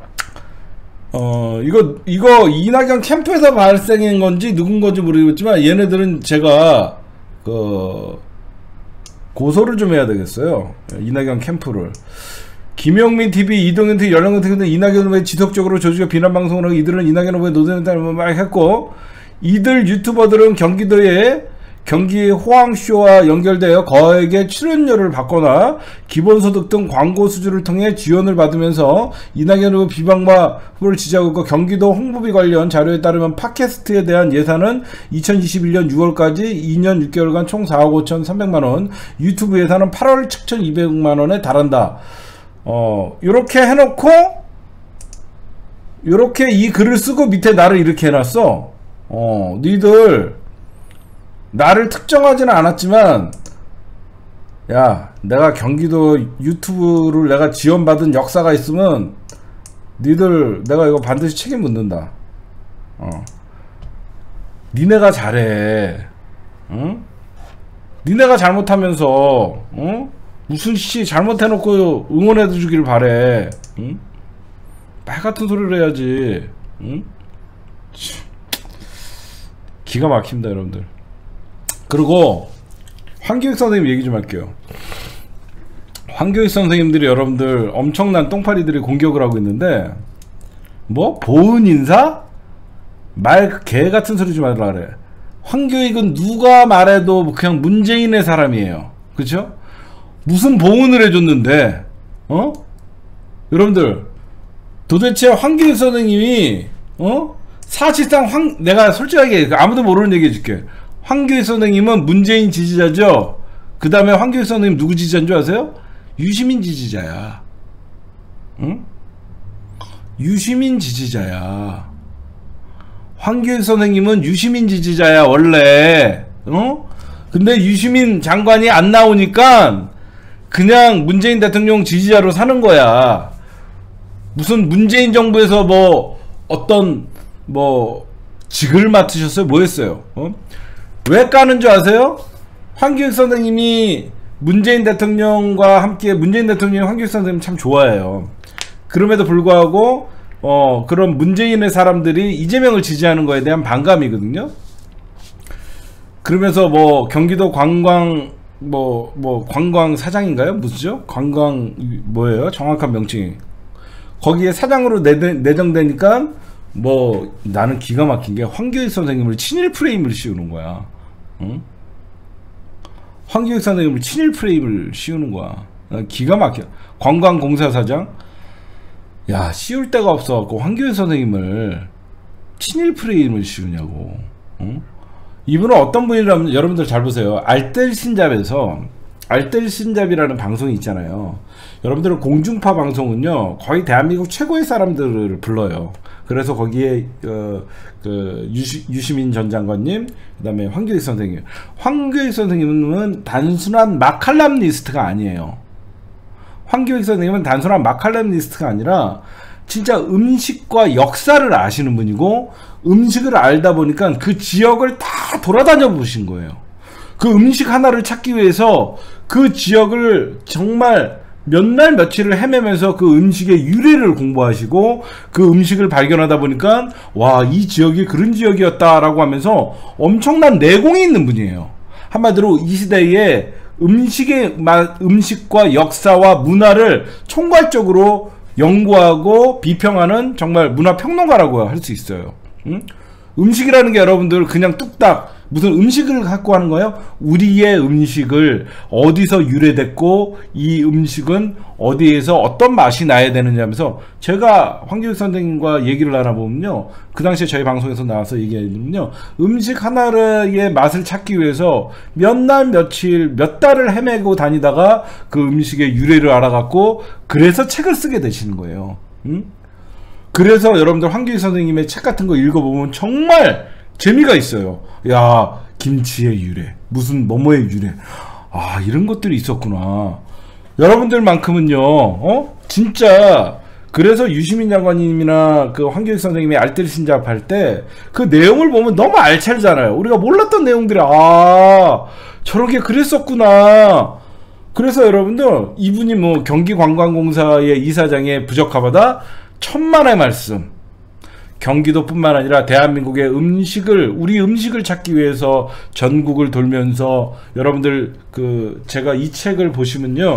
이거 이낙연 캠프에서 발생한 건지 누군 건지 모르겠지만 얘네들은 제가 고소를 좀 해야 되겠어요. 이낙연 캠프를. 김용민 TV, 이동현 TV, 연락원 TV 등 이낙연 후보에 지속적으로 조직적 비난 방송을 하고 이들은 이낙연 후보에 노동했다는 말 했고, 이들 유튜버들은 경기 호황쇼와 연결되어 거액의 출연료를 받거나 기본소득 등 광고 수주를 통해 지원을 받으면서 이낙연 후보 비방과 후보를 지지하고 있고, 경기도 홍보비 관련 자료에 따르면 팟캐스트에 대한 예산은 2021년 6월까지 2년 6개월간 총 4억 5,300만원, 유튜브 예산은 8월 7,200만원에 달한다. 요렇게 해놓고, 요렇게 이 글을 쓰고 밑에 나를 이렇게 해놨어. 니들 나를 특정하지는 않았지만, 야, 내가 경기도 유튜브를 내가 지원받은 역사가 있으면 니들 내가 이거 반드시 책임 묻는다. 니네가 잘해. 응? 니네가 잘못하면서 무슨 씨 잘못해놓고 응원해주길 바래. 응? 말 같은 소리를 해야지. 응? 기가 막힙니다, 여러분들. 그리고 황교익 선생님 얘기 좀 할게요. 황교익 선생님들이 여러분들 엄청난 똥파리들이 공격을 하고 있는데, 뭐 보은 인사? 말 개같은 소리 좀 하라 그래. 황교익은 누가 말해도 그냥 문재인의 사람이에요. 그쵸? 무슨 보은을 해줬는데, 여러분들, 도대체 황교익 선생님이, 사실상 내가 솔직하게 아무도 모르는 얘기 해줄게. 황교익 선생님은 문재인 지지자죠? 그 다음에 황교익 선생님 누구 지지자인 줄 아세요? 유시민 지지자야. 응? 유시민 지지자야. 황교익 선생님은 유시민 지지자야, 원래. 근데 유시민 장관이 안 나오니까 그냥 문재인 대통령 지지자로 사는 거야. 무슨 문재인 정부에서 뭐 어떤 뭐 직을 맡으셨어요? 뭐 했어요? 왜 까는 줄 아세요? 황교익 선생님이 문재인 대통령과 함께, 문재인 대통령이 황교익 선생님 참 좋아해요. 그럼에도 불구하고 그런 문재인의 사람들이 이재명을 지지하는 거에 대한 반감이거든요. 그러면서 뭐 경기도 관광 관광 사장인가요? 무슨죠? 관광 뭐예요? 정확한 명칭이. 거기에 사장으로 내정되니까 뭐 나는 기가 막힌 게 황교익 선생님을 친일 프레임을 씌우는 거야. 응? 황교익 선생님을 친일 프레임을 씌우는 거야. 기가 막혀. 관광공사사장? 야, 씌울 데가 없어갖고 황교익 선생님을 친일 프레임을 씌우냐고. 응? 이분은 어떤 분이라면 여러분들 잘 보세요. 알뜰신잡에서, 알뜰신잡이라는 방송이 있잖아요. 여러분들은 공중파 방송은요 거의 대한민국 최고의 사람들을 불러요. 그래서 거기에 유시민 전 장관님, 그 다음에 황교익 선생님. 황교익 선생님은 단순한 마칼럼니스트가 아니에요. 황교익 선생님은 단순한 마칼럼니스트가 아니라 진짜 음식과 역사를 아시는 분이고, 음식을 알다 보니까 그 지역을 다 돌아다녀 보신 거예요. 그 음식 하나를 찾기 위해서 그 지역을 정말 몇 날 며칠을 헤매면서 그 음식의 유래를 공부하시고, 그 음식을 발견하다 보니까 와, 이 지역이 그런 지역이었다라고 하면서 엄청난 내공이 있는 분이에요. 한마디로 이 시대에 음식과 역사와 문화를 총괄적으로 연구하고 비평하는 정말 문화평론가라고 할 수 있어요. 음식이라는 게 여러분들 그냥 뚝딱 무슨 음식을 갖고 하는 거예요? 우리의 음식을 어디서 유래됐고 이 음식은 어디에서 어떤 맛이 나야 되느냐 하면서 제가 황교익 선생님과 얘기를 나눠보면요, 그 당시에 저희 방송에서 나와서 얘기하면요, 음식 하나의 맛을 찾기 위해서 몇 날 며칠 몇 달을 헤매고 다니다가 그 음식의 유래를 알아갖고 그래서 책을 쓰게 되시는 거예요. 그래서 여러분들 황교익 선생님의 책 같은 거 읽어보면 정말 재미가 있어요. 야, 김치의 유래, 무슨 뭐뭐의 유래, 아, 이런 것들이 있었구나. 여러분들만큼은요, 진짜. 그래서 유시민 장관님이나 그 황교익 선생님이 알뜰 신잡할 때 그 내용을 보면 너무 알차잖아요. 우리가 몰랐던 내용들이, 아, 저렇게 그랬었구나. 그래서 여러분들, 이분이 뭐 경기관광공사의 이사장의 부적합하다, 천만의 말씀. 경기도뿐만 아니라 대한민국의 음식을, 우리 음식을 찾기 위해서 전국을 돌면서 여러분들, 제가 이 책을 보시면요,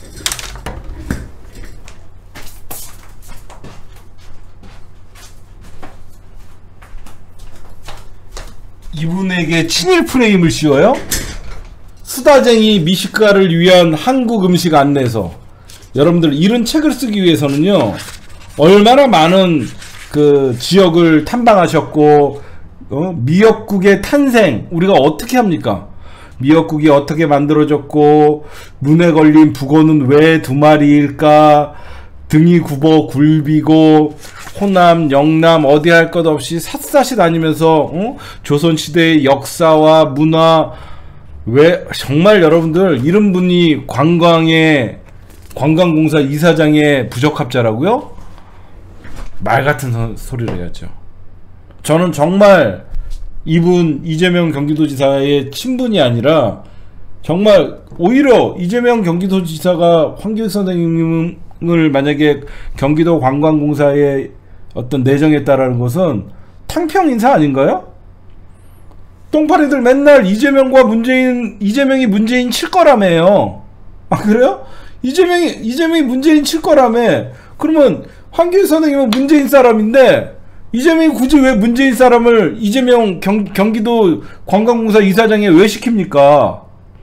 이분에게 친일 프레임을 씌워요. 수다쟁이 미식가를 위한 한국 음식 안내서. 여러분들, 이런 책을 쓰기 위해서는요, 얼마나 많은 그 지역을 탐방하셨고, 미역국의 탄생, 우리가 어떻게 합니까? 미역국이 어떻게 만들어졌고, 눈에 걸린 북어는 왜 2마리일까? 등이 굽어 굴비고, 호남, 영남, 어디 할 것 없이 샅샅이 다니면서, 조선시대의 역사와 문화, 왜, 정말 여러분들, 이런 분이 관광공사 이사장의 부적합자라고요? 말 같은 소리를 해야죠. 저는 정말 이분 이재명 경기도지사의 친분이 아니라 정말 오히려 이재명 경기도지사가 황교익 선생님을 만약에 경기도 관광공사에 어떤 내정했다라는 것은 탕평 인사 아닌가요? 똥파리들 맨날 이재명이 문재인 칠 거라며요. 아, 그래요? 이재명이 문재인 칠 거라며. 그러면 황교익 선생님은 문재인 사람인데 이재명이 굳이 왜 문재인 사람을 이재명 경기도 관광공사 이사장에 왜 시킵니까?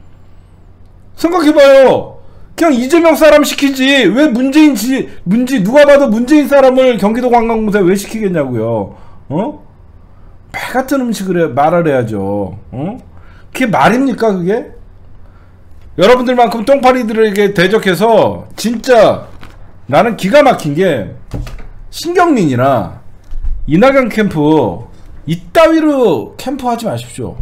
생각해봐요. 그냥 이재명 사람 시키지 왜 누가 봐도 문재인 사람을 경기도 관광공사에 왜 시키겠냐고요. 말 같은 음식을 말을 해야죠. 그게 말입니까, 그게? 여러분들만큼 똥파리들에게 대적해서 진짜 나는 기가 막힌 게, 신경민이나 이낙연 캠프 이따위로 캠프 하지 마십시오.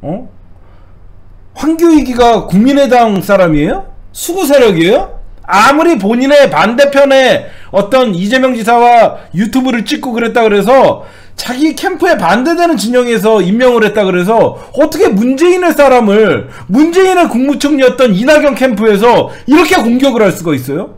황교익이가 국민의당 사람이에요? 수구 세력이에요? 아무리 본인의 반대편에 어떤 이재명 지사와 유튜브를 찍고 그랬다 그래서 자기 캠프에 반대되는 진영에서 임명을 했다 그래서 어떻게 문재인의 국무총리였던 이낙연 캠프에서 이렇게 공격을 할 수가 있어요?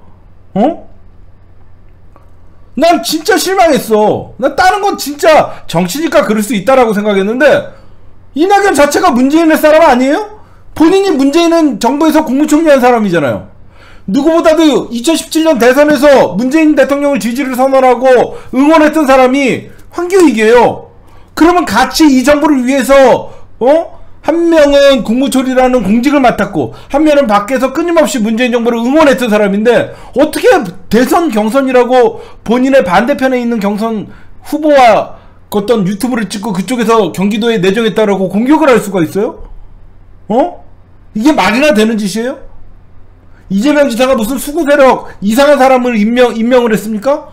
난 진짜 실망했어. 난 다른 건 진짜 정치니까 그럴 수 있다라고 생각했는데 이낙연 자체가 문재인의 사람 아니에요? 본인이 문재인 정부에서 국무총리 한 사람이잖아요. 누구보다도 2017년 대선에서 문재인 대통령을 지지를 선언하고 응원했던 사람이 황교익이에요. 그러면 같이 이 정부를 위해서 한 명은 국무총리라는 공직을 맡았고 한 명은 밖에서 끊임없이 문재인 정부를 응원했던 사람인데 어떻게 대선 경선이라고 본인의 반대편에 있는 경선 후보와 어떤 유튜브를 찍고 그쪽에서 경기도에 내정했다라고 공격을 할 수가 있어요? 이게 말이나 되는 짓이에요? 이재명 지사가 무슨 수구 세력 이상한 사람을 임명을 했습니까?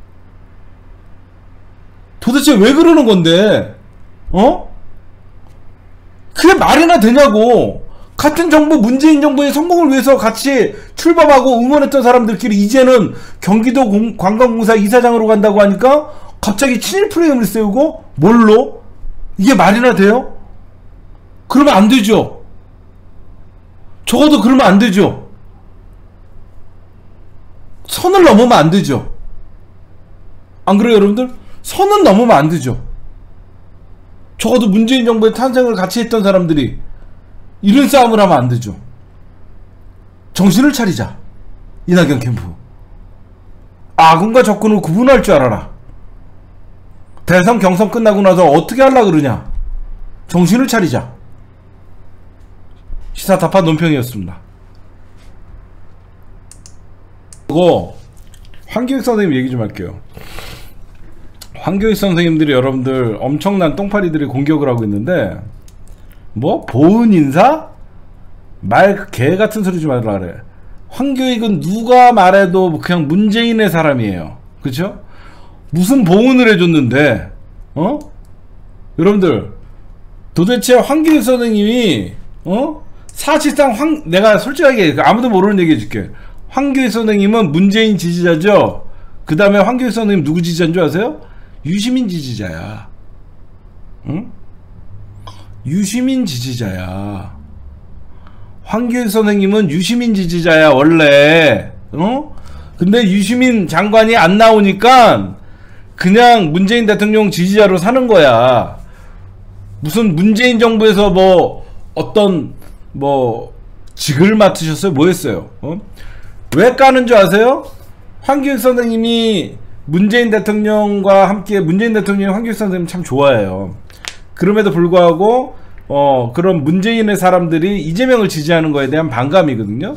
도대체 왜 그러는 건데? 그게 말이나 되냐고. 같은 정부, 문재인 정부의 성공을 위해서 같이 출범하고 응원했던 사람들끼리 이제는 경기도 관광공사 이사장으로 간다고 하니까 갑자기 친일 프레임을 세우고 뭘로? 이게 말이나 돼요? 그러면 안 되죠. 적어도 그러면 안 되죠. 선을 넘으면 안 되죠. 안 그래요, 여러분들? 선은 넘으면 안 되죠. 적어도 문재인 정부의 탄생을 같이 했던 사람들이 이런 싸움을 하면 안 되죠. 정신을 차리자. 이낙연 캠프. 아군과 적군을 구분할 줄 알아라. 대선 경선 끝나고 나서 어떻게 하려고 그러냐. 정신을 차리자. 시사타파 논평이었습니다. 그리고 황교익 선생님 얘기 좀 할게요. 황교익 선생님들이 여러분들 엄청난 똥파리들이 공격을 하고 있는데, 뭐 보은 인사? 말 개같은 소리 좀 하라 그래. 황교익은 누가 말해도 그냥 문재인의 사람이에요. 그쵸? 무슨 보은을 해줬는데, 여러분들 도대체 황교익 선생님이 사실상 내가 솔직하게 아무도 모르는 얘기 해줄게. 황교익 선생님은 문재인 지지자죠. 그 다음에 황교익 선생님 누구 지지자인 줄 아세요? 유시민 지지자야. 응? 유시민 지지자야. 황교익 선생님은 유시민 지지자야 원래. 근데 유시민 장관이 안 나오니까 그냥 문재인 대통령 지지자로 사는 거야. 무슨 문재인 정부에서 뭐 어떤 뭐 직을 맡으셨어요? 뭐 했어요? 왜 까는 줄 아세요? 황교익 선생님이 문재인 대통령과 함께, 문재인 대통령이 황교익 선생님 참 좋아해요. 그럼에도 불구하고 그런 문재인의 사람들이 이재명을 지지하는 거에 대한 반감이거든요.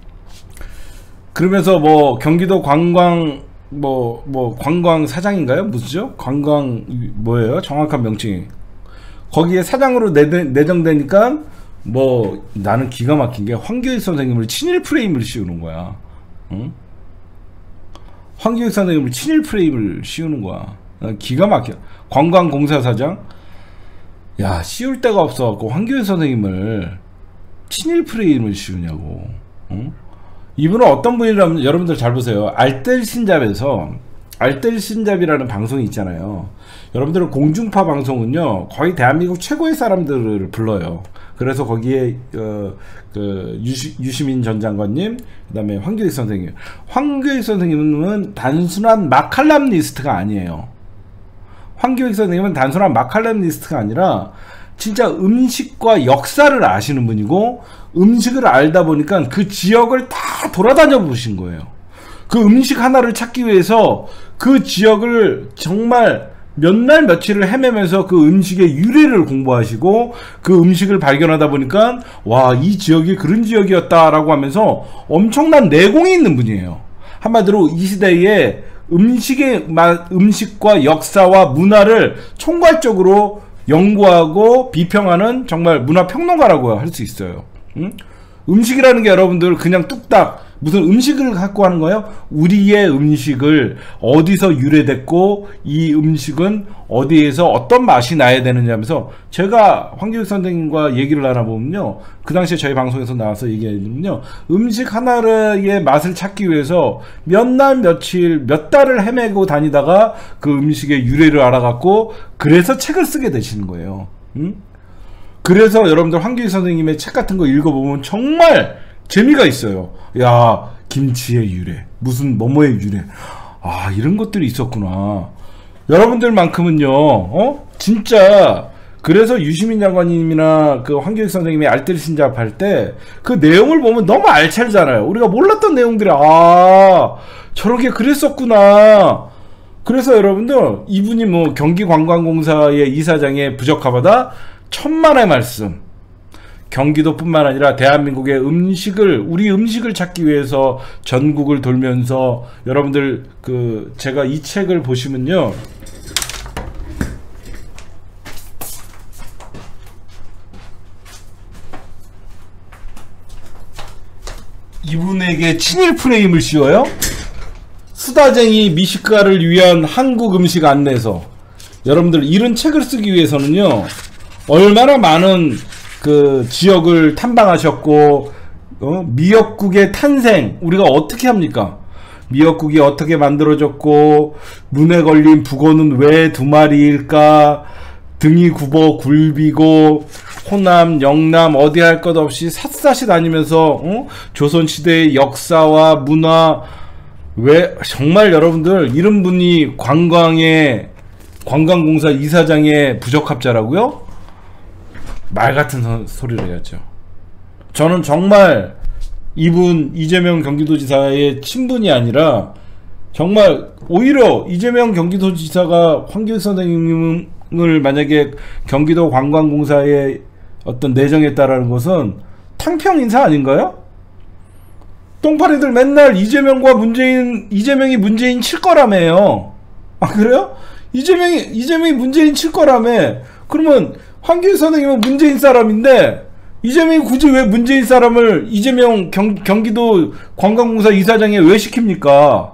그러면서 뭐 경기도 관광 관광 사장인가요? 무슨죠? 관광 뭐예요? 정확한 명칭이. 거기에 사장으로 내정되니까 뭐 나는 기가 막힌 게 황교익 선생님을 친일 프레임을 씌우는 거야. 응? 황교익 선생님을 친일 프레임을 씌우는 거야. 기가 막혀. 관광공사사장? 야, 씌울 데가 없어갖고 황교익 선생님을 친일 프레임을 씌우냐고. 응? 이분은 어떤 분이라면 여러분들 잘 보세요. 알뜰신잡에서, 알뜰신잡이라는 방송이 있잖아요. 여러분들은 공중파 방송은요 거의 대한민국 최고의 사람들을 불러요. 그래서 거기에 유시민 전 장관님, 그 다음에 황교익 선생님. 황교익 선생님은 단순한 마칼럼니스트가 아니에요. 황교익 선생님은 단순한 마칼럼니스트가 아니라 진짜 음식과 역사를 아시는 분이고, 음식을 알다 보니까 그 지역을 다 돌아다녀 보신 거예요. 그 음식 하나를 찾기 위해서 그 지역을 정말 몇 날 며칠을 헤매면서 그 음식의 유래를 공부하시고, 그 음식을 발견하다 보니까 와, 이 지역이 그런 지역이었다라고 하면서 엄청난 내공이 있는 분이에요. 한마디로 이 시대에 음식의 음식과 역사와 문화를 총괄적으로 연구하고 비평하는 정말 문화평론가라고 할 수 있어요. 음식이라는 게 여러분들 그냥 뚝딱 무슨 음식을 갖고 하는 거예요? 우리의 음식을 어디서 유래됐고 이 음식은 어디에서 어떤 맛이 나야 되느냐 하면서, 제가 황교익 선생님과 얘기를 나눠보면요, 그 당시에 저희 방송에서 나와서 얘기하면요, 음식 하나의 맛을 찾기 위해서 몇 날 며칠 몇 달을 헤매고 다니다가 그 음식의 유래를 알아갖고 그래서 책을 쓰게 되시는 거예요. 그래서 여러분들 황교익 선생님의 책 같은 거 읽어보면 정말 재미가 있어요. 야, 김치의 유래, 무슨 뭐뭐의 유래, 아, 이런 것들이 있었구나. 여러분들만큼은요, 진짜. 그래서 유시민 장관님이나 그 황교익 선생님이 알뜰신잡 할 때 그 내용을 보면 너무 알차잖아요. 우리가 몰랐던 내용들이, 아, 저렇게 그랬었구나. 그래서 여러분들, 이분이 뭐 경기관광공사의 이사장에 부적합하다, 천만의 말씀. 경기도뿐만 아니라 대한민국의 음식을, 우리 음식을 찾기 위해서 전국을 돌면서, 여러분들 제가 이 책을 보시면요, 이분에게 친일 프레임을 씌워요? 수다쟁이 미식가를 위한 한국 음식 안내서. 여러분들 이런 책을 쓰기 위해서는요, 얼마나 많은 그 지역을 탐방하셨고, 미역국의 탄생 우리가 어떻게 합니까? 미역국이 어떻게 만들어졌고, 문에 걸린 북어는 왜 2마리일까? 등이 굽어 굴비고, 호남, 영남 어디 할 것 없이 샅샅이 다니면서 조선시대의 역사와 문화, 왜 정말 여러분들 이런 분이 관광공사 이사장의 부적합자라고요? 말 같은 소리를 해야죠. 저는 정말 이분 이재명 경기도지사의 친분이 아니라, 정말 오히려 이재명 경기도지사가 황교익 선생님 만약에 경기도 관광공사에 어떤 내정했다라는 것은 탕평 인사 아닌가요? 똥파리들 맨날 이재명이 문재인 칠 거라며요. 아, 그래요? 이재명이 문재인 칠 거라며. 그러면 황교익 선생님은 문재인 사람인데, 이재명이 굳이 왜 문재인 사람을 이재명 경기도 관광공사 이사장에 왜 시킵니까?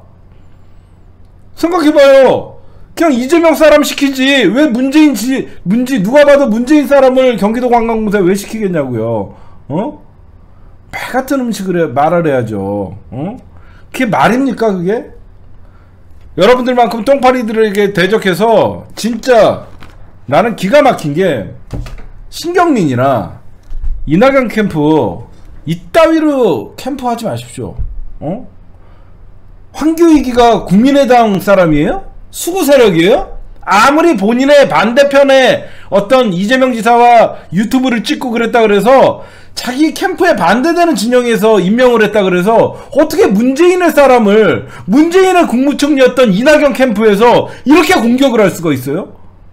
생각해봐요. 그냥 이재명 사람 시키지 왜 누가 봐도 문재인 사람을 경기도 관광공사에 왜 시키겠냐고요. 말 같은 음식을 말을 해야죠. 그게 말입니까 그게? 여러분들만큼 똥파리들에게 대적해서 진짜 나는 기가 막힌 게 신경민이나 이낙연 캠프 이따위로 캠프 하지 마십시오. 황교익이가 국민의당 사람이에요? 수구 세력이에요? 아무리 본인의 반대편에 어떤 이재명 지사와 유튜브를 찍고 그랬다 그래서 자기 캠프에 반대되는 진영에서 임명을 했다 그래서 어떻게 문재인의 국무총리였던 이낙연 캠프에서 이렇게 공격을 할 수가 있어요?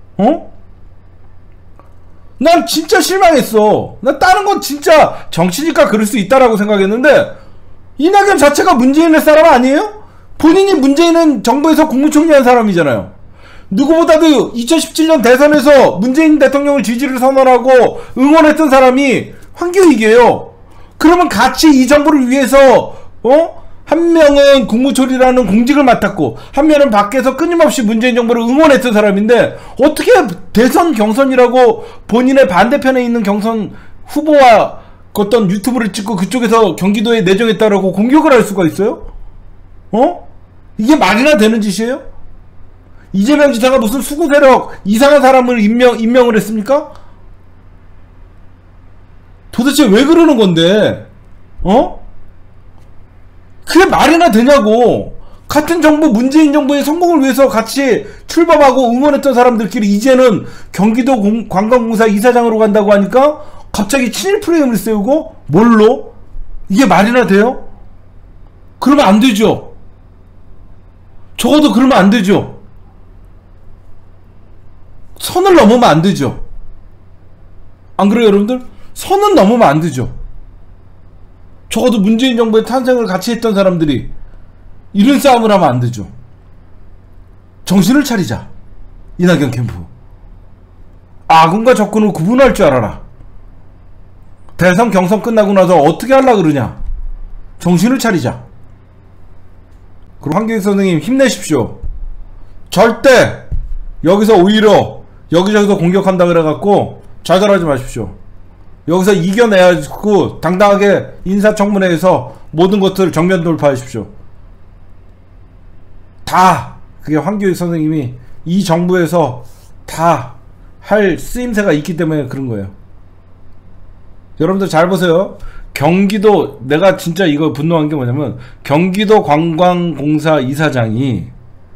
난 진짜 실망했어. 난 다른 건 진짜 정치니까 그럴 수 있다라고 생각했는데 이낙연 자체가 문재인의 사람 아니에요? 본인이 문재인 정부에서 국무총리 한 사람이잖아요. 누구보다도 2017년 대선에서 문재인 대통령을 지지를 선언하고 응원했던 사람이 황교익이에요. 그러면 같이 이 정부를 위해서 한 명은 국무총리라는 공직을 맡았고 한 명은 밖에서 끊임없이 문재인 정부를 응원했던 사람인데 어떻게 대선 경선이라고 본인의 반대편에 있는 경선 후보와 어떤 유튜브를 찍고 그쪽에서 경기도에 내정했다라고 공격을 할 수가 있어요? 이게 말이나 되는 짓이에요? 이재명 지사가 무슨 수구 세력 이상한 사람을 임명을 했습니까? 도대체 왜 그러는 건데? 그게 말이나 되냐고. 같은 정부 문재인 정부의 성공을 위해서 같이 출범하고 응원했던 사람들끼리 이제는 경기도 관광공사 이사장으로 간다고 하니까 갑자기 친일 프레임을 세우고 뭘로? 이게 말이나 돼요? 그러면 안 되죠. 적어도 그러면 안 되죠. 선을 넘으면 안 되죠. 안 그래요 여러분들? 선은 넘으면 안 되죠. 적어도 문재인 정부의 탄생을 같이 했던 사람들이 이런 싸움을 하면 안 되죠. 정신을 차리자. 이낙연 캠프. 아군과 적군을 구분할 줄 알아라. 대선 경선 끝나고 나서 어떻게 하려고 그러냐. 정신을 차리자. 그리고 황교익 선생님 힘내십시오. 절대 여기서 오히려 여기저기서 공격한다 그래갖고 좌절하지 마십시오. 여기서 이겨내야고 당당하게 인사청문회에서 모든 것들을 정면 돌파하십시오. 다 그게 황교익 선생님이 이 정부에서 다 할 쓰임새가 있기 때문에 그런 거예요. 여러분들 잘 보세요. 경기도 내가 진짜 이거 분노한 게 뭐냐면 경기도 관광공사 이사장이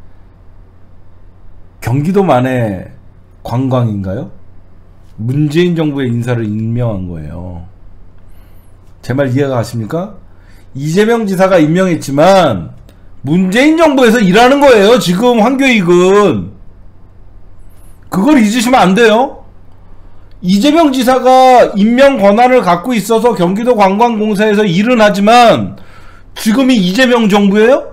경기도만의 관광인가요? 문재인 정부의 인사를 임명한 거예요. 제 말 이해가 가십니까? 이재명 지사가 임명했지만 문재인 정부에서 일하는 거예요. 지금 황교익은. 그걸 잊으시면 안 돼요. 이재명 지사가 임명 권한을 갖고 있어서 경기도 관광공사에서 일은 하지만 지금이 이재명 정부예요?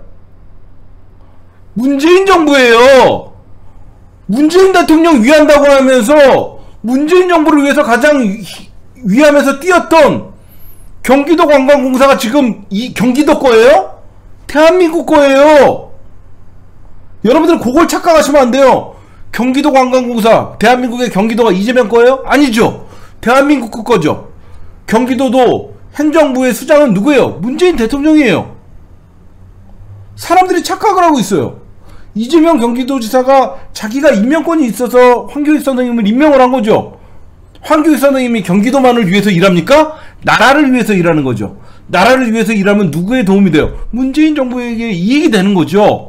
문재인 정부예요. 문재인 대통령 위한다고 하면서 문재인 정부를 위해서 가장 위하면서 뛰었던 경기도 관광공사가 지금 이 경기도 거예요? 대한민국 거예요. 여러분들 그걸 착각하시면 안 돼요. 경기도 관광공사 대한민국의 경기도가 이재명 거예요? 아니죠. 대한민국 거죠. 경기도도 행정부의 수장은 누구예요? 문재인 대통령이에요. 사람들이 착각을 하고 있어요. 이재명 경기도지사가 자기가 임명권이 있어서 황교익 선생님을 임명을 한 거죠. 황교익 선생님이 경기도만을 위해서 일합니까? 나라를 위해서 일하는 거죠. 나라를 위해서 일하면 누구의 도움이 돼요? 문재인 정부에게 이익이 되는 거죠.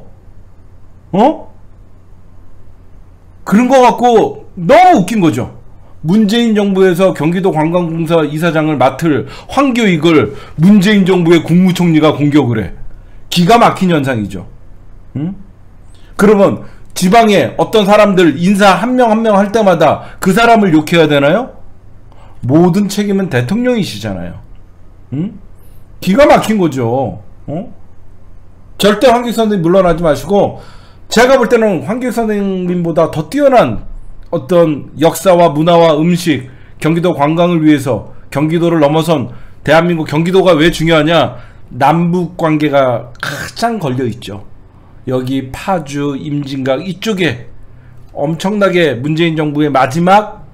그런 거 갖고 너무 웃긴 거죠. 문재인 정부에서 경기도 관광공사 이사장을 맡을 황교익을 문재인 정부의 국무총리가 공격을 해. 기가 막힌 현상이죠. 그러면 지방에 어떤 사람들 인사 한 명 한 명 할 때마다 그 사람을 욕해야 되나요? 모든 책임은 대통령이시잖아요. 응? 기가 막힌 거죠. 절대 황교익 선생님 물러나지 마시고, 제가 볼 때는 황교익 선생님보다 더 뛰어난 어떤 역사와 문화와 음식, 경기도 관광을 위해서 경기도를 넘어선 대한민국, 경기도가 왜 중요하냐? 남북 관계가 가장 걸려 있죠. 여기 파주, 임진각 이쪽에 엄청나게 문재인 정부의 마지막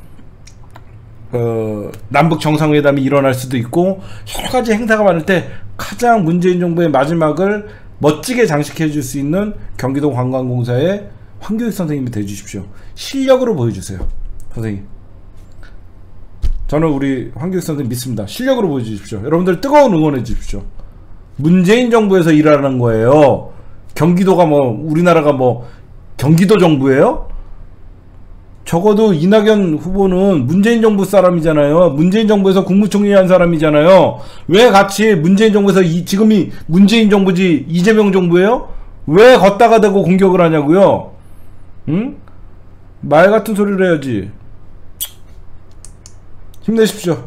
남북 정상회담이 일어날 수도 있고, 여러가지 행사가 많을 때 가장 문재인 정부의 마지막을 멋지게 장식해 줄 수 있는 경기도 관광공사의 황교익 선생님이 되어주십시오. 실력으로 보여주세요. 선생님, 저는 우리 황교익 선생님 믿습니다. 실력으로 보여주십시오. 여러분들 뜨거운 응원해 주십시오. 문재인 정부에서 일하는 거예요. 경기도가 뭐 우리나라가 뭐 경기도 정부예요? 적어도 이낙연 후보는 문재인 정부 사람이잖아요. 문재인 정부에서 국무총리 한 사람이잖아요. 왜 같이 문재인 정부에서 지금이 문재인 정부지 이재명 정부예요? 왜 걷다가 대고 공격을 하냐고요? 응? 말 같은 소리를 해야지. 힘내십시오.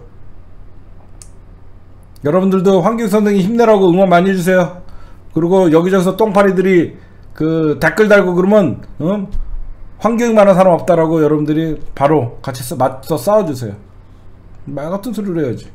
여러분들도 황교익 선생님 힘내라고 응원 많이 해주세요. 그리고 여기저기서 똥파리들이 그 댓글 달고 그러면 황교익만한 사람 없다라고 여러분들이 바로 같이 맞서 싸워주세요. 말 같은 소리를 해야지.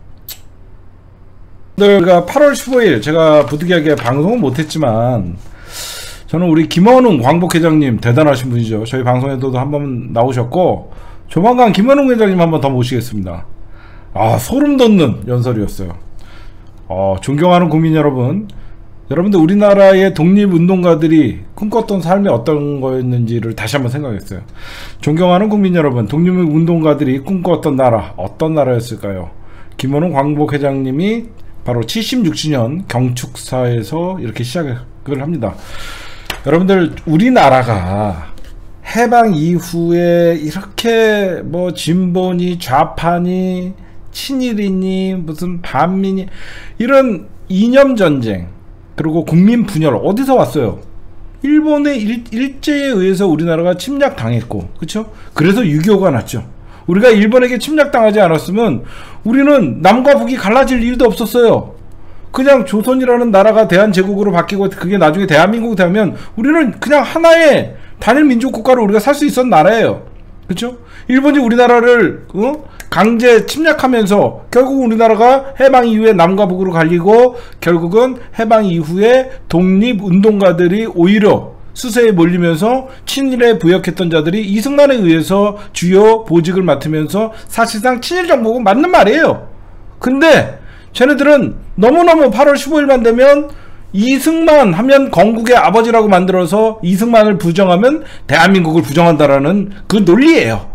오늘가 8월 15일 제가 부득이하게 방송은 못했지만, 저는 우리 김원웅 광복회장님 대단하신 분이죠. 저희 방송에도 한번 나오셨고, 조만간 김원웅 회장님 한번 더 모시겠습니다. 아, 소름 돋는 연설이었어요. 존경하는 국민 여러분, 여러분들 우리나라의 독립운동가들이 꿈꿨던 삶이 어떤 거였는지를 다시 한번 생각했어요. 존경하는 국민 여러분, 독립운동가들이 꿈꿨던 나라, 어떤 나라였을까요? 김원웅 광복회장님이 바로 76주년 경축사에서 이렇게 시작을 합니다. 여러분들, 우리나라가 해방 이후에 이렇게 뭐 진보니 좌파니 친일이니 무슨 반민이 이런 이념전쟁, 그리고 국민 분열 어디서 왔어요? 일본의 일제에 의해서 우리나라가 침략당했고, 그쵸? 그래서 6.25가 났죠. 우리가 일본에게 침략당하지 않았으면 우리는 남과 북이 갈라질 일도 없었어요. 그냥 조선이라는 나라가 대한제국으로 바뀌고, 그게 나중에 대한민국 되면 우리는 그냥 하나의 단일 민족 국가로 우리가 살 수 있었던 나라예요. 그쵸? 일본이 우리나라를 강제 침략하면서 결국 우리나라가 해방 이후에 남과 북으로 갈리고, 결국은 해방 이후에 독립운동가들이 오히려 수세에 몰리면서 친일에 부역했던 자들이 이승만에 의해서 주요 보직을 맡으면서 사실상 친일 정부고 맞는 말이에요. 근데 쟤네들은 너무너무 8월 15일만 되면 이승만 하면 건국의 아버지라고 만들어서 이승만을 부정하면 대한민국을 부정한다라는 그 논리예요.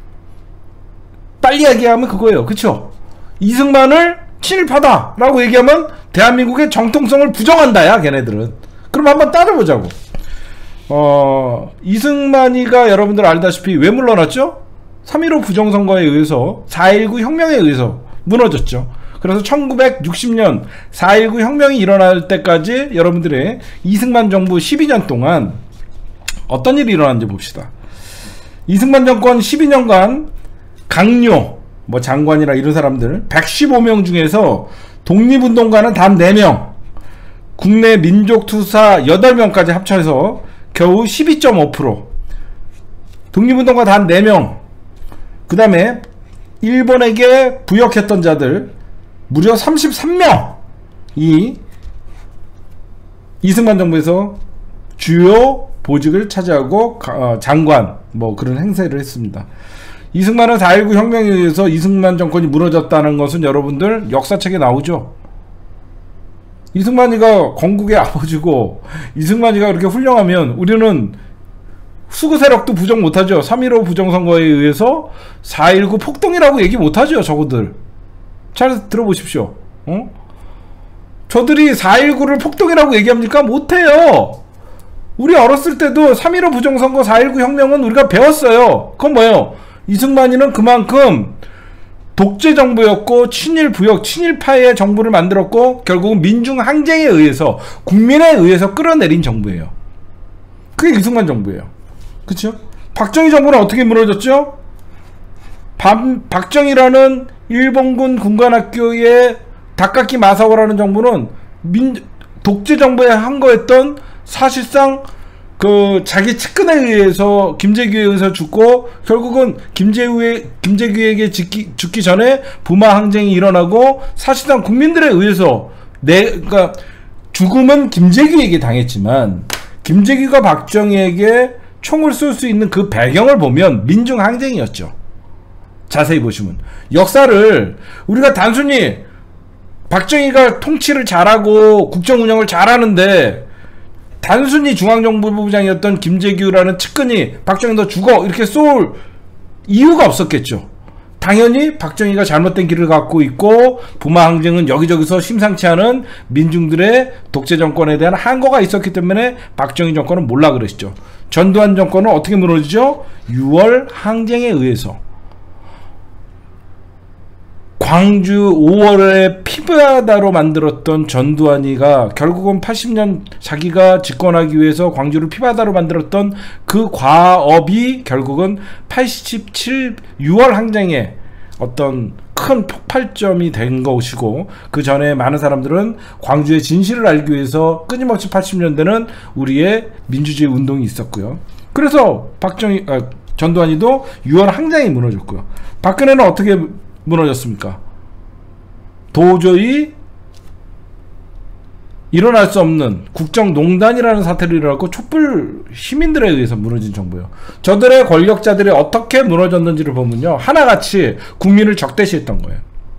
빨리 얘기하면 그거예요. 그쵸? 이승만을 친일파다 라고 얘기하면 대한민국의 정통성을 부정한다야, 걔네들은. 그럼 한번 따져보자고. 이승만이가 여러분들 알다시피 왜 물러났죠? 3.15 부정선거에 의해서, 4.19 혁명에 의해서 무너졌죠. 그래서 1960년 4.19 혁명이 일어날 때까지 여러분들의 이승만 정부 12년 동안 어떤 일이 일어났는지 봅시다. 이승만 정권 12년간 강요, 뭐 장관이나 이런 사람들 115명 중에서 독립운동가는 단 4명, 국내 민족투사 8명까지 합쳐서 겨우 12.5%, 독립운동가 단 4명, 그 다음에 일본에게 부역했던 자들 무려 33명이 이승만 정부에서 주요 보직을 차지하고 장관 뭐 그런 행세를 했습니다. 이승만은 4.19 혁명에 의해서 이승만 정권이 무너졌다는 것은 여러분들 역사책에 나오죠. 이승만이가 건국의 아버지고 이승만이가 그렇게 훌륭하면 우리는 수구 세력도 부정 못하죠. 3.15 부정선거에 의해서 4.19 폭동이라고 얘기 못하죠. 저거들 잘 들어보십시오. 저들이 4.19를 폭동이라고 얘기합니까? 못해요. 우리 어렸을 때도 3.15 부정선거, 4.19 혁명은 우리가 배웠어요. 그건 뭐예요? 이승만이는 그만큼 독재정부였고 친일 부역, 친일파의 정부를 만들었고 결국은 민중항쟁에 의해서 국민에 의해서 끌어내린 정부예요. 그게 이승만 정부예요. 그쵸? 박정희 정부는 어떻게 무너졌죠? 박정희라는 일본군 군관학교의 다카키 마사오라는 정부는 독재 정부에 항거했던, 사실상 그 자기 측근에 의해서, 김재규에 의해서 죽고, 결국은 김재규에게 죽기 전에 부마 항쟁이 일어나고, 사실상 국민들에 의해서 그러니까 죽음은 김재규에게 당했지만, 김재규가 박정희에게 총을 쏠 수 있는 그 배경을 보면 민중 항쟁이었죠. 자세히 보시면 역사를 우리가 단순히 박정희가 통치를 잘하고 국정 운영을 잘하는데, 단순히 중앙정보부장이었던 김재규라는 측근이 박정희 너 죽어 이렇게 쏠 이유가 없었겠죠. 당연히 박정희가 잘못된 길을 갖고 있고, 부마 항쟁은 여기저기서 심상치 않은 민중들의 독재 정권에 대한 항거가 있었기 때문에 박정희 정권은 몰라 그러시죠. 전두환 정권은 어떻게 무너지죠? 6월 항쟁에 의해서. 광주 5월에 피바다로 만들었던 전두환이가 결국은 80년 자기가 집권하기 위해서 광주를 피바다로 만들었던 그 과업이 결국은 87 6월 항쟁의 어떤 큰 폭발점이 된 것이고, 그 전에 많은 사람들은 광주의 진실을 알기 위해서 끊임없이 80년대는 우리의 민주주의 운동이 있었고요. 그래서 전두환이도 6월 항쟁이 무너졌고요. 박근혜는 어떻게 무너졌습니까? 도저히 일어날 수 없는 국정농단이라는 사태를 일어났고, 촛불 시민들에 의해서 무너진 정부예요. 저들의 권력자들이 어떻게 무너졌는지를 보면요, 하나같이 국민을 적대시했던 거예요.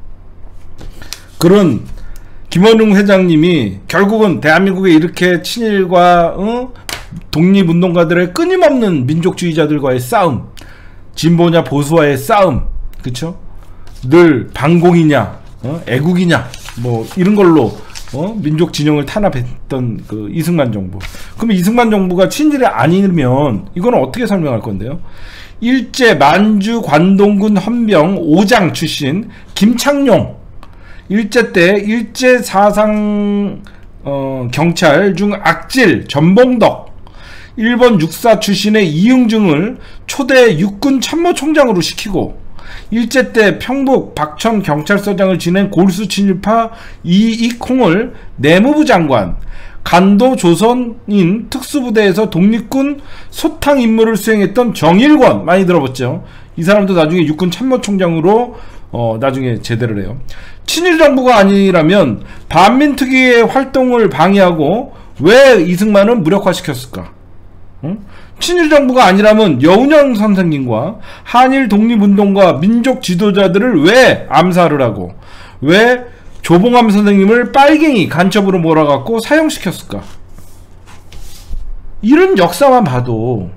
그런 김원웅 회장님이 결국은 대한민국에 이렇게 친일과 독립운동가들의 끊임없는 민족주의자들과의 싸움, 진보냐 보수와의 싸움, 그쵸? 늘 반공이냐 애국이냐 뭐 이런 걸로 민족 진영을 탄압했던 그 이승만 정부. 그럼 이승만 정부가 친일이 아니면 이거는 어떻게 설명할 건데요? 일제 만주 관동군 헌병 5장 출신 김창룡, 일제 때 일제 사상 경찰 중 악질 전봉덕, 일본 육사 출신의 이응중을 초대 육군 참모총장으로 시키고, 일제 때 평북 박천 경찰서장을 지낸 골수 친일파 이익홍을 내무부 장관, 간도 조선인 특수부대에서 독립군 소탕 임무를 수행했던 정일권, 많이 들어봤죠. 이 사람도 나중에 육군 참모총장으로 나중에 제대를 해요. 친일 정부가 아니라면 반민특위의 활동을 방해하고 왜 이승만은 무력화시켰을까? 친일 정부가 아니라면 여운형 선생님과 한일 독립운동가 민족 지도자들을 왜 암살을 하고, 왜 조봉암 선생님을 빨갱이 간첩으로 몰아갖고 사형시켰을까? 이런 역사만 봐도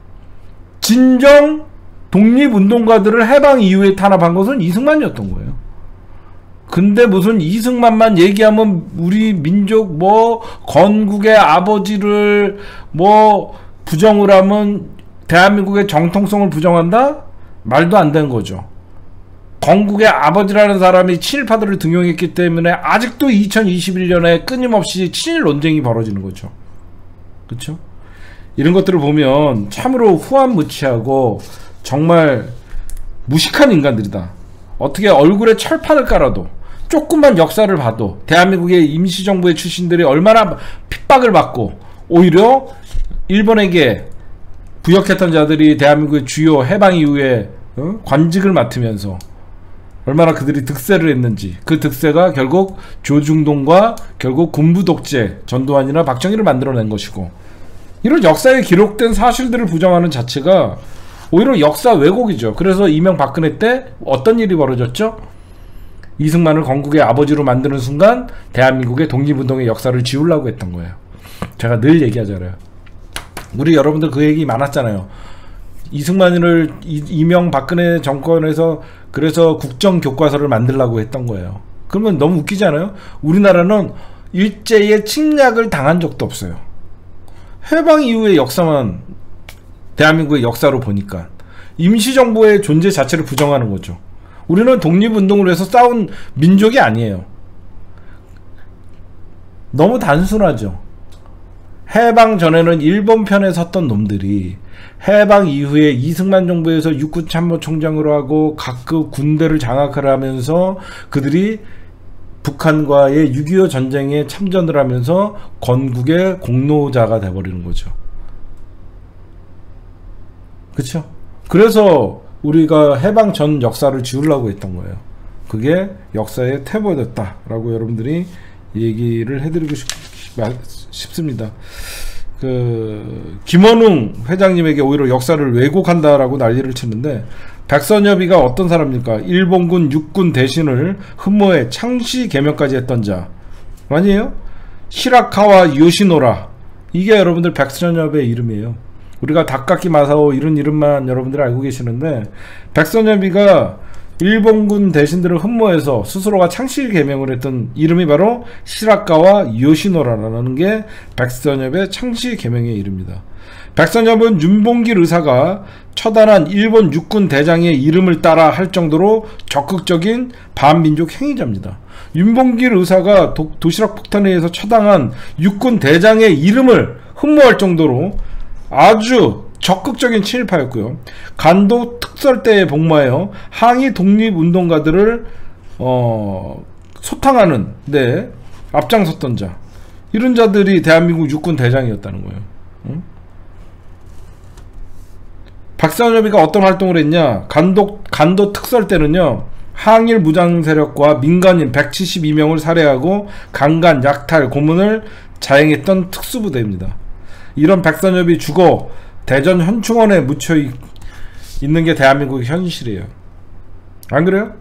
진정 독립운동가들을 해방 이후에 탄압한 것은 이승만이었던 거예요. 근데 무슨 이승만만 얘기하면 우리 민족 건국의 아버지를 부정을 하면 대한민국의 정통성을 부정한다? 말도 안 되는 거죠. 건국의 아버지라는 사람이 친일파들을 등용했기 때문에 아직도 2021년에 끊임없이 친일 논쟁이 벌어지는 거죠. 그렇죠? 이런 것들을 보면 참으로 후한무치하고 정말 무식한 인간들이다. 어떻게 얼굴에 철판을 깔아도, 조금만 역사를 봐도 대한민국의 임시정부의 출신들이 얼마나 핍박을 받고, 오히려 일본에게 부역했던 자들이 대한민국의 주요 해방 이후에 관직을 맡으면서 얼마나 그들이 득세를 했는지, 그 득세가 결국 조중동과 결국 군부 독재 전두환이나 박정희를 만들어낸 것이고, 이런 역사에 기록된 사실들을 부정하는 자체가 오히려 역사 왜곡이죠. 그래서 이명박근혜 때 어떤 일이 벌어졌죠? 이승만을 건국의 아버지로 만드는 순간 대한민국의 독립운동의 역사를 지우려고 했던 거예요. 제가 늘 얘기하잖아요. 우리 여러분들 그 얘기 많았잖아요. 이승만을 이명박근혜 정권에서 그래서 국정교과서를 만들려고 했던 거예요. 그러면 너무 웃기지 않아요? 우리나라는 일제의 침략을 당한 적도 없어요. 해방 이후의 역사만 대한민국의 역사로 보니까 임시정부의 존재 자체를 부정하는 거죠. 우리는 독립운동을 해서 싸운 민족이 아니에요. 너무 단순하죠. 해방 전에는 일본 편에 섰던 놈들이 해방 이후에 이승만 정부에서 육군 참모총장으로 하고 각급 군대를 장악을 하면서 그들이 북한과의 6.25 전쟁에 참전을 하면서 건국의 공로자가 돼버리는 거죠. 그쵸? 그래서 우리가 해방 전 역사를 지우려고 했던 거예요. 그게 역사의 퇴보였다라고 여러분들이 얘기를 해드리고 싶습니다. 김원웅 회장님에게 오히려 역사를 왜곡한다라고 난리를 치는데, 백선엽이가 어떤 사람입니까? 일본군 육군 대신을 흠모해 창씨 개명까지 했던 자 아니에요? 시라카와 요시노라, 이게 여러분들 백선엽의 이름이에요. 우리가 다카키 마사오 이런 이름만 여러분들이 알고 계시는데, 백선엽이가 일본군 대신들을 흠모해서 스스로가 창씨 개명을 했던 이름이 바로 시라카와 요시노라라는 게 백선엽의 창씨 개명의 이름입니다. 백선엽은 윤봉길 의사가 처단한 일본 육군 대장의 이름을 따라 할 정도로 적극적인 반민족 행위자입니다. 윤봉길 의사가 도시락 폭탄에 의해서 처당한 육군 대장의 이름을 흠모할 정도로 아주 적극적인 친일파였고요. 간도 특설대에 복무하여 항일 독립운동가들을 소탕하는 데 앞장섰던 자, 이런 자들이 대한민국 육군 대장이었다는 거예요. 응? 백선엽이가 어떤 활동을 했냐? 간도 특설대는요, 항일 무장 세력과 민간인 172명을 살해하고 강간, 약탈, 고문을 자행했던 특수부대입니다. 이런 백선엽이 죽어 대전 현충원에 묻혀 있는 게 대한민국의 현실이에요. 안 그래요?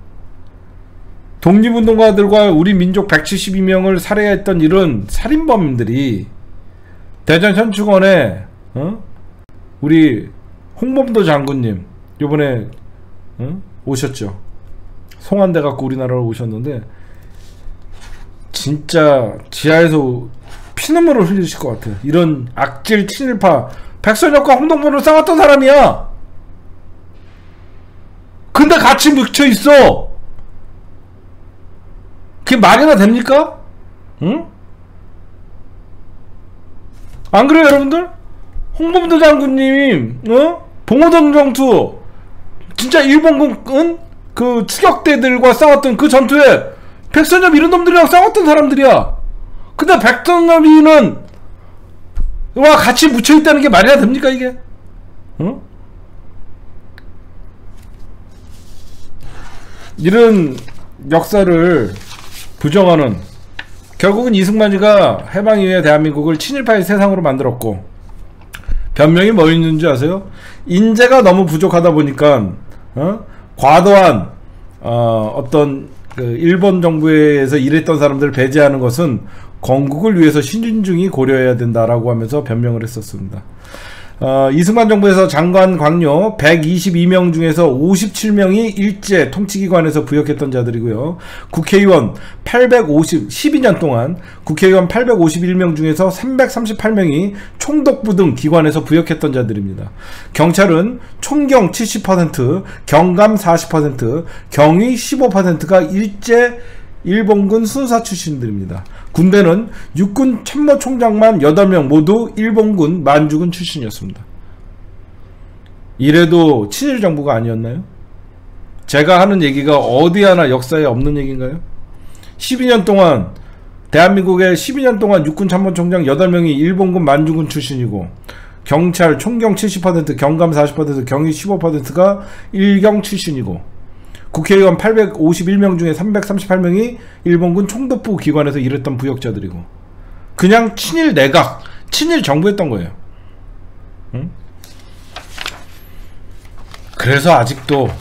독립운동가들과 우리 민족 172명을 살해했던 이런 살인범들이 대전 현충원에 우리 홍범도 장군님 요번에 오셨죠. 송환돼 갖고 우리나라로 오셨는데 진짜 지하에서 피눈물을 흘리실 것 같아요. 이런 악질 친일파, 백선엽과 홍동보를 싸웠던 사람이야. 근데 같이 묻혀 있어. 그게 말이나 됩니까? 응? 안 그래요, 여러분들? 홍범도 장군님이 봉오동 전투, 진짜 일본군 그 추격대들과 싸웠던 그 전투에 백선엽 이런 놈들이랑 싸웠던 사람들이야. 근데 백선엽이는 와 같이 묻혀있다는 게 말이나 됩니까 이게? 응? 이런 역사를 부정하는, 결국은 이승만이가 해방 이후에 대한민국을 친일파의 세상으로 만들었고, 변명이 뭐 있는지 아세요? 인재가 너무 부족하다 보니까 과도한 어떤 그 일본 정부에서 일했던 사람들을 배제하는 것은 건국을 위해서 신중히 고려해야 된다라고 하면서 변명을 했었습니다. 이승만 정부에서 장관 관료 122명 중에서 57명이 일제 통치기관에서 부역했던 자들이고요. 국회의원 12년 동안 국회의원 851명 중에서 338명이 총독부 등 기관에서 부역했던 자들입니다. 경찰은 총경 70%, 경감 40%, 경위 15%가 일제 일본군 순사 출신들입니다. 군대는 육군 참모총장만 8명 모두 일본군 만주군 출신이었습니다. 이래도 친일 정부가 아니었나요? 제가 하는 얘기가 어디 하나 역사에 없는 얘기인가요? 12년 동안 대한민국에 12년 동안 육군 참모총장 8명이 일본군 만주군 출신이고, 경찰 총경 70%, 경감 40%, 경위 15%가 일경 출신이고, 국회의원 851명 중에 338명이 일본군 총독부 기관에서 일했던 부역자들이고, 그냥 친일 내각, 친일 정부였던 거예요. 응? 그래서 아직도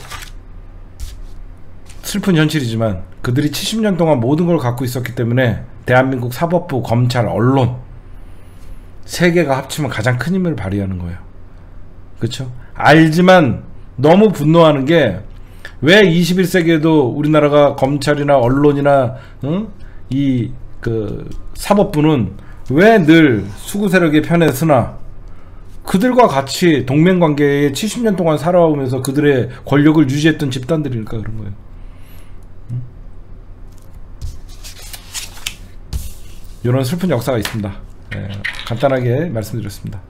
슬픈 현실이지만 그들이 70년 동안 모든 걸 갖고 있었기 때문에 대한민국 사법부, 검찰, 언론 세 개가 합치면 가장 큰 힘을 발휘하는 거예요. 그렇죠? 알지만 너무 분노하는 게, 왜 21세기에도 우리나라가 검찰이나 언론이나 이 그 사법부는 왜 늘 수구 세력의 편에 서나 그들과 같이 동맹관계에 70년 동안 살아오면서 그들의 권력을 유지했던 집단들이니까 그런 거예요. 이런 슬픈 역사가 있습니다. 간단하게 말씀드렸습니다.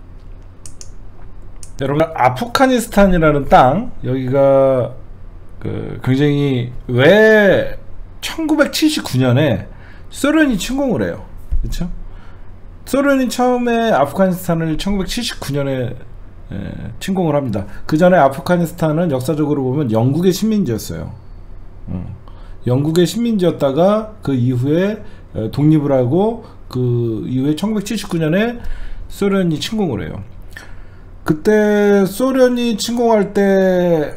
여러분, 아프가니스탄이라는 땅, 여기가 굉장히 왜 1979년에 소련이 침공을 해요. 그쵸? 소련이 처음에 아프가니스탄을 1979년에 침공을 합니다. 그 전에 아프가니스탄은 역사적으로 보면 영국의 식민지였어요. 영국의 식민지였다가 그 이후에 독립을 하고 그 이후에 1979년에 소련이 침공을 해요. 그때 소련이 침공할 때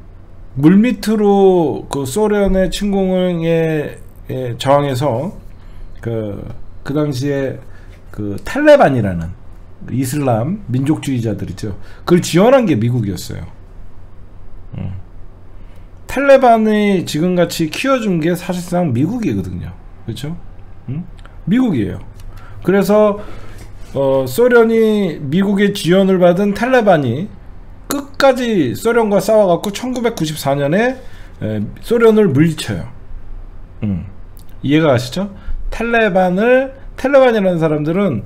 물밑으로 그 소련의 침공에 저항해서 그 당시에 그 탈레반이라는 이슬람 민족주의자들이죠. 그걸 지원한 게 미국이었어요. 탈레반이 지금같이 키워준 게 사실상 미국이거든요. 그렇죠? 미국이에요. 그래서 소련이 미국의 지원을 받은 탈레반이 끝까지 소련과 싸워갖고 1994년에 소련을 물리쳐요. 이해가 가시죠? 탈레반이라는 사람들은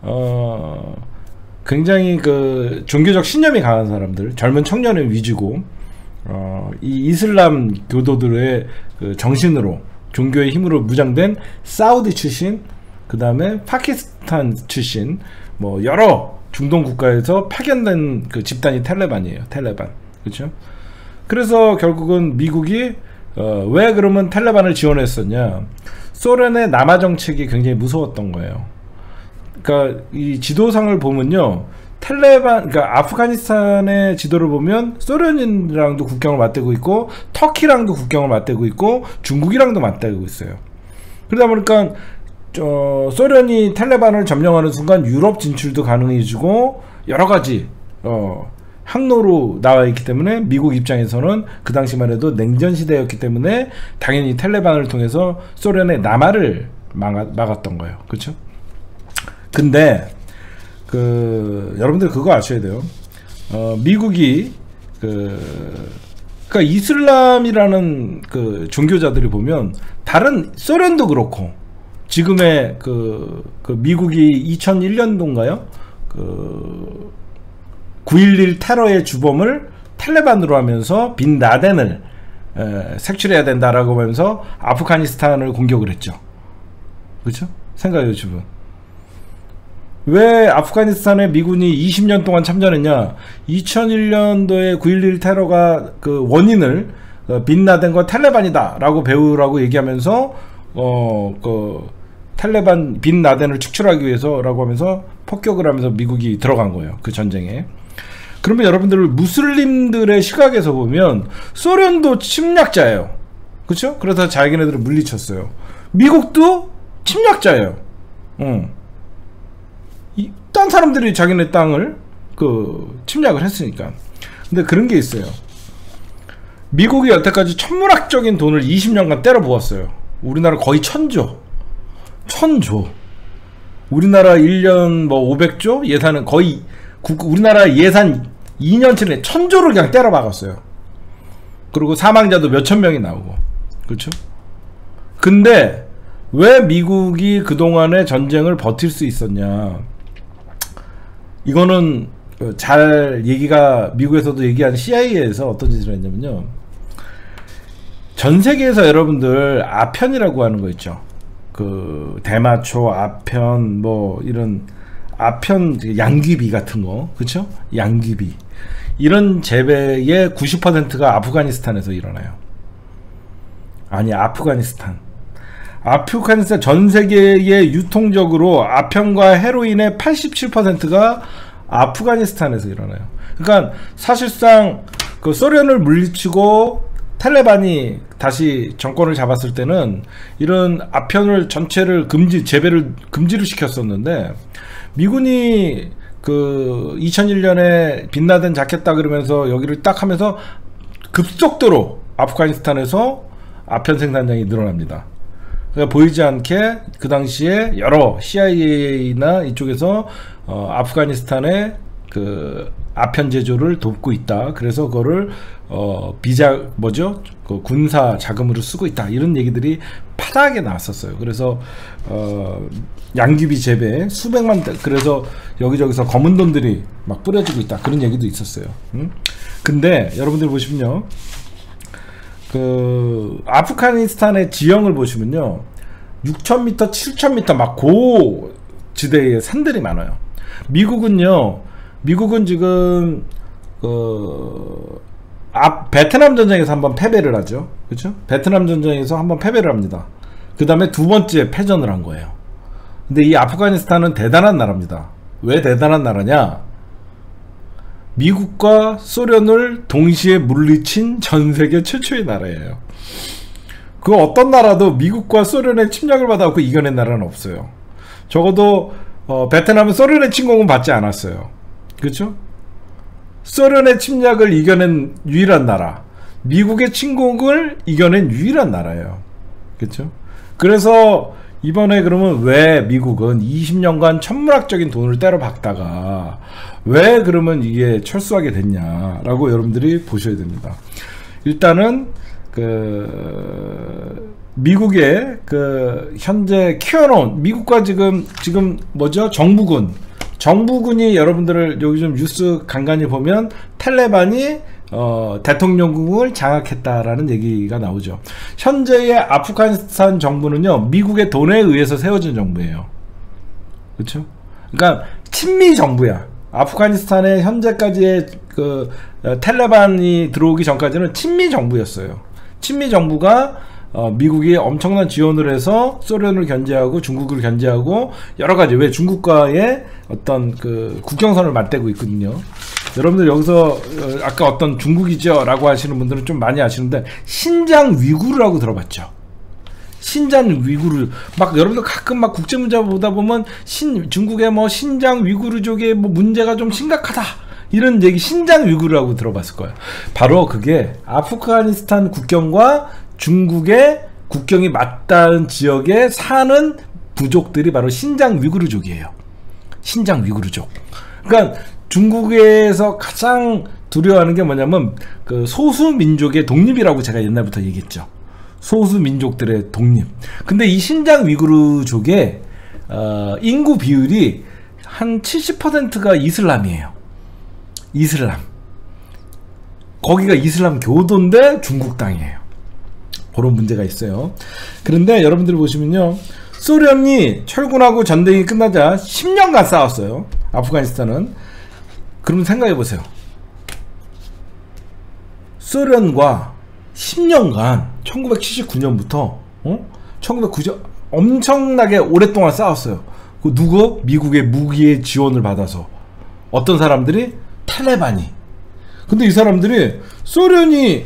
굉장히 그 종교적 신념이 강한 사람들, 젊은 청년의 위주고, 이 이슬람 교도들의 그 정신으로, 종교의 힘으로 무장된 사우디 출신, 그 다음에 파키스탄 출신, 뭐 여러 중동 국가에서 파견된 그 집단이 탈레반이에요. 탈레반. 그렇죠? 그래서 결국은 미국이 왜 그러면 탈레반을 지원했었냐? 소련의 남하 정책이 굉장히 무서웠던 거예요. 그러니까 이 지도상을 보면요, 그러니까 아프가니스탄의 지도를 보면 소련이랑도 국경을 맞대고 있고, 터키랑도 국경을 맞대고 있고, 중국이랑도 맞대고 있어요. 그러다 보니까 소련이 탈레반을 점령하는 순간 유럽 진출도 가능해지고 여러 가지 항로로 나와 있기 때문에 미국 입장에서는 그 당시만 해도 냉전 시대였기 때문에 당연히 탈레반을 통해서 소련의 남하를 막았던 거예요. 그렇죠? 근데 여러분들 그거 아셔야 돼요. 미국이 그러니까 이슬람이라는 그 종교자들이 보면 다른 소련도 그렇고 지금의 그 미국이 2001년도인가요? 9.11 테러의 주범을 탈레반으로 하면서 빈 라덴을 색출해야 된다라고 하면서 아프가니스탄을 공격을 했죠. 그렇죠? 생각해요, 주분. 왜 아프가니스탄에 미군이 20년 동안 참전했냐? 2001년도에 9.11 테러가 그 원인을 빈 라덴과 탈레반이다 라고 배우라고 얘기하면서 탈레반 빈 라덴을 축출하기 위해서라고 하면서 폭격을 하면서 미국이 들어간 거예요. 그 전쟁에. 그러면 여러분들 무슬림들의 시각에서 보면 소련도 침략자예요. 그렇죠? 그래서 자기네들을 물리쳤어요. 미국도 침략자예요. 딴 사람들이 자기네 땅을 침략을 했으니까. 근데 그런 게 있어요. 미국이 여태까지 천문학적인 돈을 20년간 때려 부었어요. 우리나라 거의 1000조. 우리나라 1년 뭐 500조 예산은 거의 우리나라 예산 2년치에 1000조를 그냥 때려 박았어요. 그리고 사망자도 몇천 명이 나오고. 그렇죠? 근데 왜 미국이 그동안의 전쟁을 버틸 수 있었냐? 이거는 잘 얘기가 미국에서도 얘기한 CIA에서 어떤 짓을 했냐면요. 전 세계에서 여러분들 아편이라고 하는 거 있죠. 그 대마초, 아편, 뭐 이런 아편 양귀비 같은 거, 그렇죠? 양귀비 이런 재배의 90%가 아프가니스탄에서 일어나요. 아니, 아프가니스탄 전 세계의 유통적으로 아편과 헤로인의 87%가 아프가니스탄에서 일어나요. 그러니까 사실상 그 소련을 물리치고 탈레반이 다시 정권을 잡았을 때는 이런 아편을 전체를 재배를 금지를 시켰었는데, 미군이 그 2001년에 빈라덴 잡겠다 그러면서 여기를 딱 하면서 급속도로 아프가니스탄에서 아편 생산량이 늘어납니다. 그러니까 보이지 않게 그 당시에 여러 CIA나 이쪽에서 아프가니스탄에 그 아편 제조를 돕고 있다. 그래서 그거를 비자 뭐죠? 그 군사 자금으로 쓰고 있다. 이런 얘기들이 파다하게 나왔었어요. 그래서 양귀비 재배 수백만 그래서 여기저기서 검은 돈들이 막 뿌려지고 있다. 그런 얘기도 있었어요. 근데 여러분들 보시면요. 그 아프가니스탄의 지형을 보시면요. 6,000m, 7,000m 막 고지대의 산들이 많아요. 미국은 지금 베트남 전쟁에서 한번 패배를 하죠. 그렇죠? 베트남 전쟁에서 한번 패배를 합니다. 그 다음에 두 번째 패전을 한 거예요. 근데 이 아프가니스탄은 대단한 나라입니다. 왜 대단한 나라냐? 미국과 소련을 동시에 물리친 전 세계 최초의 나라예요. 그 어떤 나라도 미국과 소련의 침략을 받아갖고 이겨낸 나라는 없어요. 적어도 베트남은 소련의 침공은 받지 않았어요. 그렇죠? 소련의 침략을 이겨낸 유일한 나라, 미국의 침공을 이겨낸 유일한 나라예요. 그렇죠? 그래서 이번에 그러면 왜 미국은 20년간 천문학적인 돈을 때려 박다가 왜 그러면 이게 철수하게 됐냐라고 여러분들이 보셔야 됩니다. 일단은 그 미국의 그 현재 키워놓은 미국과 지금 뭐죠? 정부군이 여러분들을 여기 좀 뉴스 간간히 보면 탈레반이 대통령궁을 장악했다라는 얘기가 나오죠. 현재의 아프가니스탄 정부는요, 미국의 돈에 의해서 세워진 정부예요. 그렇죠? 그러니까 친미 정부야. 아프가니스탄의 현재까지의 그 탈레반이 들어오기 전까지는 친미 정부였어요. 친미 정부가 미국이 엄청난 지원을 해서 소련을 견제하고 중국을 견제하고 여러가지 왜 중국과의 어떤 그 국경선을 맞대고 있거든요. 여러분들 여기서 아까 어떤 중국이죠 라고 하시는 분들은 좀 많이 아시는데 신장 위구르라고 들어봤죠. 신장 위구르 막 여러분들 가끔 막 국제문제 보다 보면 중국의 뭐 신장 위구르족의 뭐 문제가 좀 심각하다 이런 얘기 신장 위구르라고 들어봤을 거예요. 바로 그게 아프가니스탄 국경과 중국의 국경이 맞닿은 지역에 사는 부족들이 바로 신장 위구르족이에요. 신장 위구르족. 그러니까 중국에서 가장 두려워하는 게 뭐냐면 그 소수 민족의 독립이라고 제가 옛날부터 얘기했죠. 소수 민족들의 독립. 근데 이 신장 위구르족의 인구 비율이 한 70%가 이슬람이에요. 이슬람. 거기가 이슬람 교도인데 중국 땅이에요. 그런 문제가 있어요. 그런데 여러분들 보시면요, 소련이 철군하고 전쟁이 끝나자 10년간 싸웠어요. 아프가니스탄은. 그럼 생각해 보세요. 소련과 10년간 1979년부터 1990 엄청나게 오랫동안 싸웠어요. 그 누구? 미국의 무기의 지원을 받아서. 어떤 사람들이? 탈레반이. 근데 이 사람들이 소련이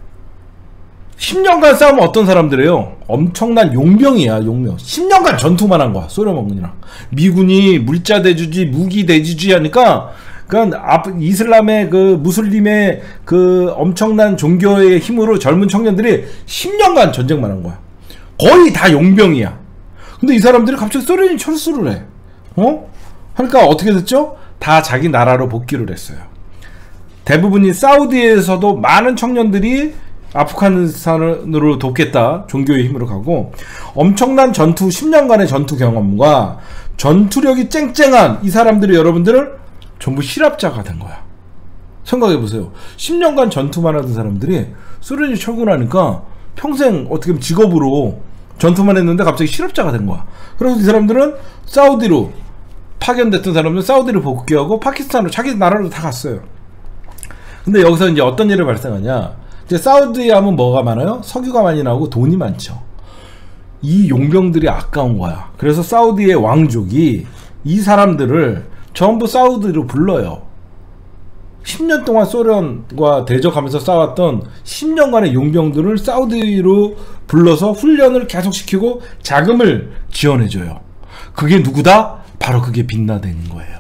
10년간 싸우면 어떤 사람들이에요? 엄청난 용병이야, 용병. 10년간 전투만 한 거야, 소련군이랑. 미군이 물자 대주지, 무기 대주지 하니까, 그러니까 이슬람의 그 무슬림의 그 엄청난 종교의 힘으로 젊은 청년들이 10년간 전쟁만 한 거야. 거의 다 용병이야. 근데 이 사람들이 갑자기 소련이 철수를 해. 그러니까 어떻게 됐죠? 다 자기 나라로 복귀를 했어요. 대부분이 사우디에서도 많은 청년들이 아프가니스탄으로 돕겠다 종교의 힘으로 가고, 엄청난 전투 10년간의 전투 경험과 전투력이 쨍쨍한 이 사람들이 여러분들을 전부 실업자가 된 거야. 생각해보세요. 10년간 전투만 하던 사람들이 소련이 철군하니까 평생 어떻게 보면 직업으로 전투만 했는데 갑자기 실업자가 된 거야. 그래서 이 사람들은 사우디로 파견됐던 사람들은 사우디로 복귀하고 파키스탄으로 자기 나라로 다 갔어요. 근데 여기서 이제 어떤 일이 발생하냐, 이제 사우디에 하면 뭐가 많아요? 석유가 많이 나오고 돈이 많죠. 이 용병들이 아까운 거야. 그래서 사우디의 왕족이 이 사람들을 전부 사우디로 불러요. 10년 동안 소련과 대적하면서 싸웠던 10년간의 용병들을 사우디로 불러서 훈련을 계속시키고 자금을 지원해줘요. 그게 누구다? 바로 그게 빈라덴인 거예요.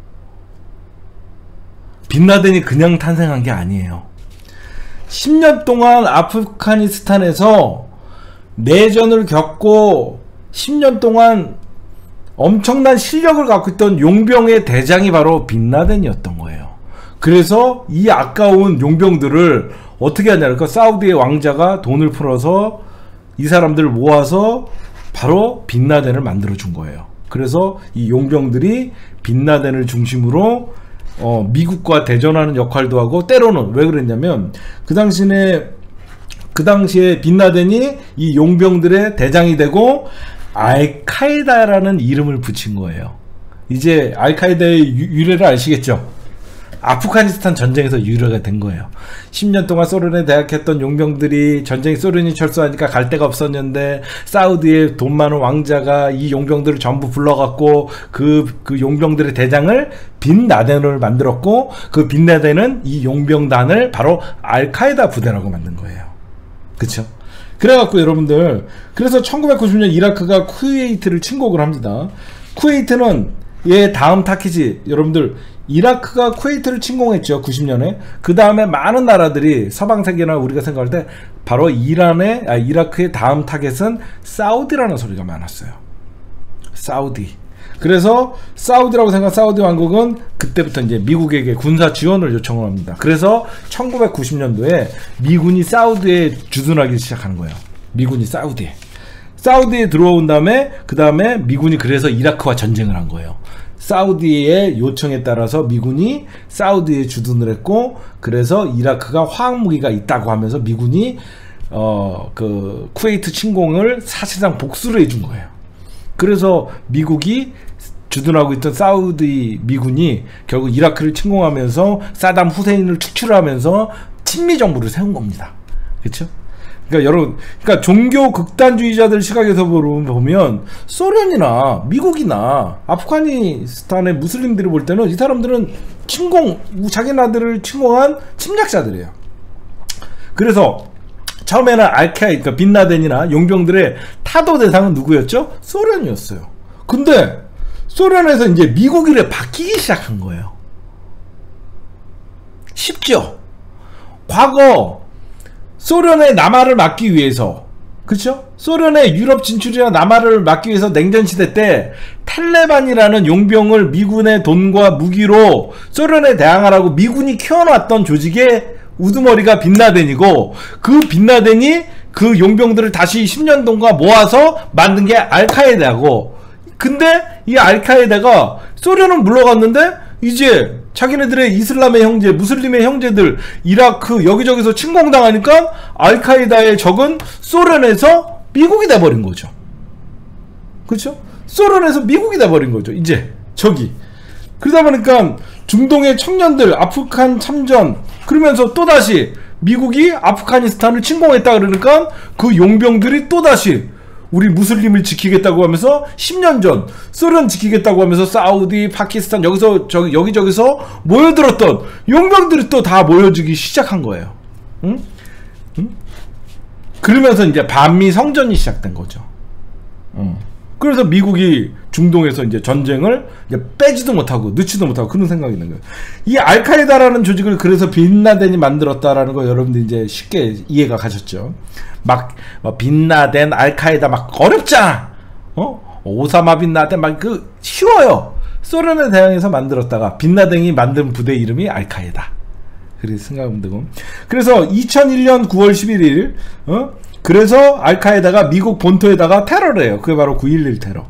빈라덴이 그냥 탄생한 게 아니에요. 10년 동안 아프가니스탄에서 내전을 겪고 10년 동안 엄청난 실력을 갖고 있던 용병의 대장이 바로 빈라덴이었던 거예요. 그래서 이 아까운 용병들을 어떻게 하냐, 그러니까 사우디의 왕자가 돈을 풀어서 이 사람들을 모아서 바로 빈라덴을 만들어 준 거예요. 그래서 이 용병들이 빈라덴을 중심으로 미국과 대전하는 역할도 하고, 때로는 왜 그랬냐면 그 당시에 빈라덴이 이 용병들의 대장이 되고 알카에다라는 이름을 붙인 거예요. 이제 알카에다의 유래를 아시겠죠? 아프가니스탄 전쟁에서 유래가 된 거예요. 10년 동안 소련에 대항했던 용병들이 전쟁이 소련이 철수하니까 갈 데가 없었는데 사우디의 돈 많은 왕자가 이 용병들을 전부 불러갖고 그 용병들의 대장을 빈라덴을 만들었고, 그 빈라덴은 이 용병단을 바로 알카에다 부대라고 만든 거예요. 그쵸? 그래갖고 여러분들, 그래서 1990년 이라크가 쿠웨이트를 침공을 합니다. 쿠웨이트는 얘 다음 타깃이, 여러분들 이라크가 쿠웨이트를 침공했죠. 90년에. 그 다음에 많은 나라들이 서방 세계나 우리가 생각할 때 바로 이라크의 다음 타겟은 사우디라는 소리가 많았어요. 사우디. 그래서 사우디라고 생각한 사우디 왕국은 그때부터 이제 미국에게 군사 지원을 요청을 합니다. 그래서 1990년도에 미군이 사우디에 주둔하기 시작하는 거예요. 미군이 사우디에 들어온 다음에, 그 다음에 미군이 그래서 이라크와 전쟁을 한 거예요. 사우디의 요청에 따라서 미군이 사우디에 주둔을 했고, 그래서 이라크가 화학무기가 있다고 하면서 미군이 그 쿠웨이트 침공을 사실상 복수를 해준 거예요. 그래서 미국이 주둔하고 있던 사우디 미군이 결국 이라크를 침공하면서 사담 후세인을 축출하면서 친미 정부를 세운 겁니다. 그렇죠? 그러니까 여러분, 그러니까 종교 극단주의자들 시각에서 보면 소련이나 미국이나 아프가니스탄의 무슬림들이 볼 때는 이 사람들은 자기 나라들을 침공한 침략자들이에요. 그래서 처음에는 알카이다, 그러니까 빈라덴이나 용병들의 타도 대상은 누구였죠? 소련이었어요. 근데 소련에서 이제 미국 일에 바뀌기 시작한 거예요. 쉽죠? 과거 소련의 남하를 막기 위해서, 그렇죠? 소련의 유럽 진출이나 남하를 막기 위해서 냉전시대 때 탈레반이라는 용병을 미군의 돈과 무기로 소련에 대항하라고 미군이 키워놨던 조직의 우두머리가 빈라덴이고, 그 빈라덴이 그 용병들을 다시 10년 동안 모아서 만든 게 알카에다고. 근데 이 알카에다가 소련은 물러갔는데 이제 자기네들의 이슬람의 형제, 무슬림의 형제들 이라크 여기저기서 침공당하니까 알카에다의 적은 소련에서 미국이 돼버린 거죠. 그렇죠? 소련에서 미국이 돼버린 거죠. 이제 저기. 그러다 보니까 중동의 청년들 아프간 참전, 그러면서 또다시 미국이 아프가니스탄을 침공했다 그러니까 그 용병들이 또다시 우리 무슬림을 지키겠다고 하면서 10년 전 소련 지키겠다고 하면서 사우디, 파키스탄 여기저기서 모여들었던 용병들이 또 다 모여지기 시작한 거예요. 응? 응? 그러면서 이제 반미 성전이 시작된 거죠. 그래서 미국이 중동에서 이제 전쟁을 이제 빼지도 못하고 넣지도 못하고 그런 생각이 있는 거예요. 이 알카에다라는 조직을 그래서 빈라덴이 만들었다라는 거 여러분들 이제 쉽게 이해가 가셨죠. 막 빈라덴, 알카에다 막 어렵잖아. 오사마 빈라덴 막 그 쉬워요. 소련에 대항해서 만들었다가 빈라덴이 만든 부대 이름이 알카에다. 그렇게 생각하면 되고. 그래서 2001년 9월 11일 그래서 알카에다가 미국 본토에다가 테러를 해요. 그게 바로 9.11 테러.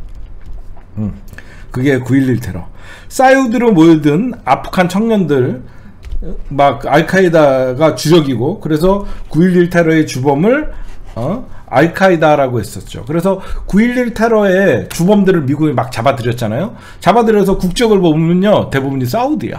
그게 9.11 테러. 사우디로 모여든 아프간 청년들 막 알카에다가 주력이고, 그래서 9.11 테러의 주범을 알카에다라고 했었죠. 그래서 9.11 테러의 주범들을 미국이 막 잡아들였잖아요. 잡아들여서 국적을 보면요 대부분이 사우디야.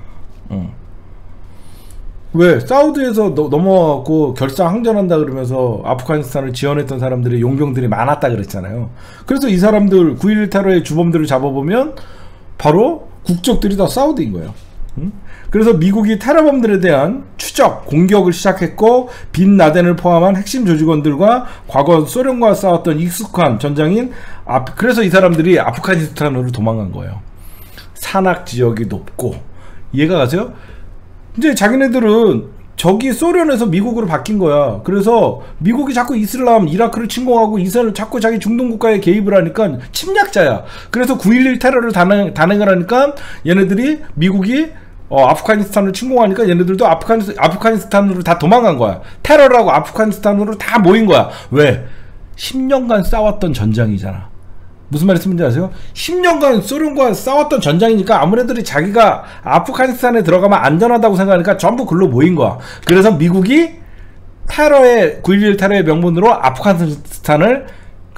왜? 사우디에서 넘어가고 결사항전한다 그러면서 아프가니스탄을 지원했던 사람들의 용병들이 많았다 그랬잖아요. 그래서 이 사람들 9.11 테러의 주범들을 잡아보면 바로 국적들이 다 사우디인 거예요. 그래서 미국이 테러범들에 대한 추적, 공격을 시작했고, 빈라덴을 포함한 핵심 조직원들과 과거 소련과 싸웠던 익숙한 전장인 그래서 이 사람들이 아프가니스탄으로 도망간 거예요. 산악 지역이 높고. 이해가 가세요? 이제 자기네들은 저기 소련에서 미국으로 바뀐 거야. 그래서 미국이 자꾸 이슬람, 이라크를 침공하고 이스라엘 자꾸 자기 중동 국가에 개입을 하니까 침략자야. 그래서 9.11 테러를 단행을 하니까 얘네들이 미국이 아프가니스탄을 침공하니까 얘네들도 아프가니스탄으로 다 도망간 거야. 테러라고 아프가니스탄으로 다 모인 거야. 왜? 10년간 싸웠던 전장이잖아. 무슨 말씀인지 아세요? 10년간 소련과 싸웠던 전장이니까 아무래도 자기가 아프가니스탄에 들어가면 안전하다고 생각하니까 전부 글로 모인 거야. 그래서 미국이 9.11 테러의 명분으로 아프가니스탄을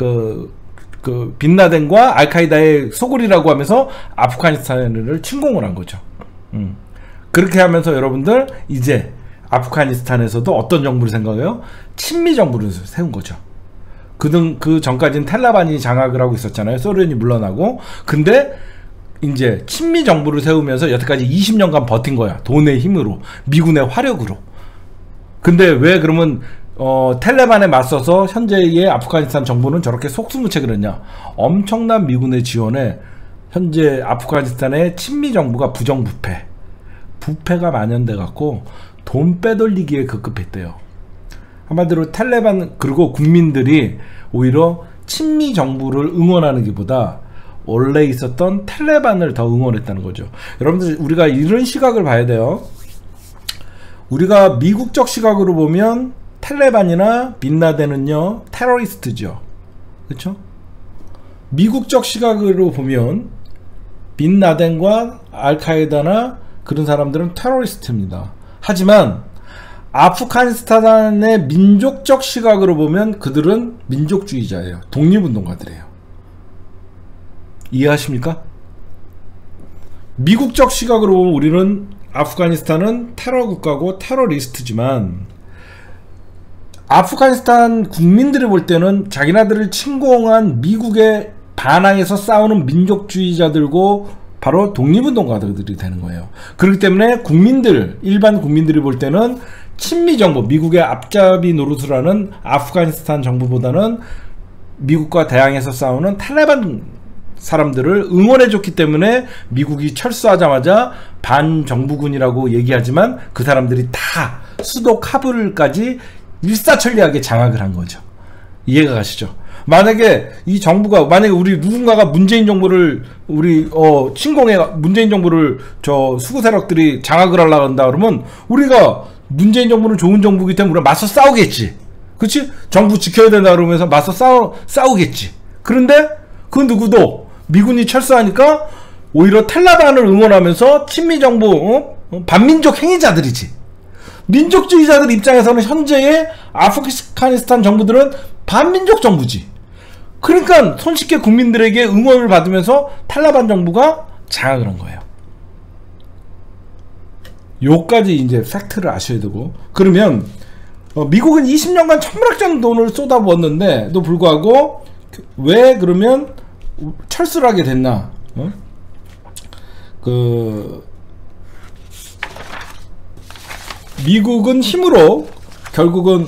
빈라덴과 알카이다의 소굴이라고 하면서 아프가니스탄을 침공을 한 거죠. 그렇게 하면서 여러분들 이제 아프가니스탄에서도 어떤 정부를 생각해요? 친미 정부를 세운 거죠. 그 전까지는 탈레반이 장악을 하고 있었잖아요. 소련이 물러나고. 근데 이제 친미 정부를 세우면서 여태까지 20년간 버틴 거야. 돈의 힘으로, 미군의 화력으로. 근데 왜 그러면 탈레반에 맞서서 현재의 아프가니스탄 정부는 저렇게 속수무책을 했냐? 엄청난 미군의 지원에 현재 아프가니스탄의 친미 정부가 부패가 만연돼 갖고 돈 빼돌리기에 급급했대요. 한마디로 탈레반, 그리고 국민들이 오히려 친미 정부를 응원하는 것보다 원래 있었던 탈레반을 더 응원했다는 거죠. 여러분들, 우리가 이런 시각을 봐야 돼요. 우리가 미국적 시각으로 보면 탈레반이나 빈라덴은요 테러리스트죠. 그렇죠? 미국적 시각으로 보면 빈라덴과 알카에다나 그런 사람들은 테러리스트입니다. 하지만 아프가니스탄의 민족적 시각으로 보면 그들은 민족주의자예요. 독립운동가들이에요. 이해하십니까? 미국적 시각으로 보면 우리는 아프가니스탄은 테러 국가고 테러리스트지만 아프가니스탄 국민들이 볼 때는 자기네들을 침공한 미국에 반항해서 싸우는 민족주의자들고 바로 독립운동가들이 되는 거예요. 그렇기 때문에 일반 국민들이 볼 때는 친미 정부, 미국의 앞잡이 노릇을 하는 아프가니스탄 정부보다는 미국과 대항해서 싸우는 탈레반 사람들을 응원해줬기 때문에 미국이 철수하자마자 반정부군이라고 얘기하지만 그 사람들이 다 수도 카불까지 일사천리하게 장악을 한 거죠. 이해가 가시죠? 만약에 이 정부가, 만약에 우리 누군가가 문재인 정부를 침공해 문재인 정부를 수구 세력들이 장악을 하려고 한다 그러면 우리가 문재인 정부는 좋은 정부이기 때문에 우리가 맞서 싸우겠지. 그치? 정부 지켜야 된다 그러면서 맞서 싸우겠지. 그런데 그 누구도 미군이 철수하니까 오히려 탈레반을 응원하면서 친미 정부, 반민족 행위자들이지. 민족주의자들 입장에서는 현재의 아프가니스탄 정부들은 반민족 정부지. 그러니까 손쉽게 국민들에게 응원을 받으면서 탈레반 정부가 장악을 한 거예요. 요까지 이제 팩트를 아셔야 되고. 그러면 미국은 20년간 천문학적 돈을 쏟아부었는데도 불구하고 왜 그러면 철수를 하게 됐나? 미국은 힘으로 결국은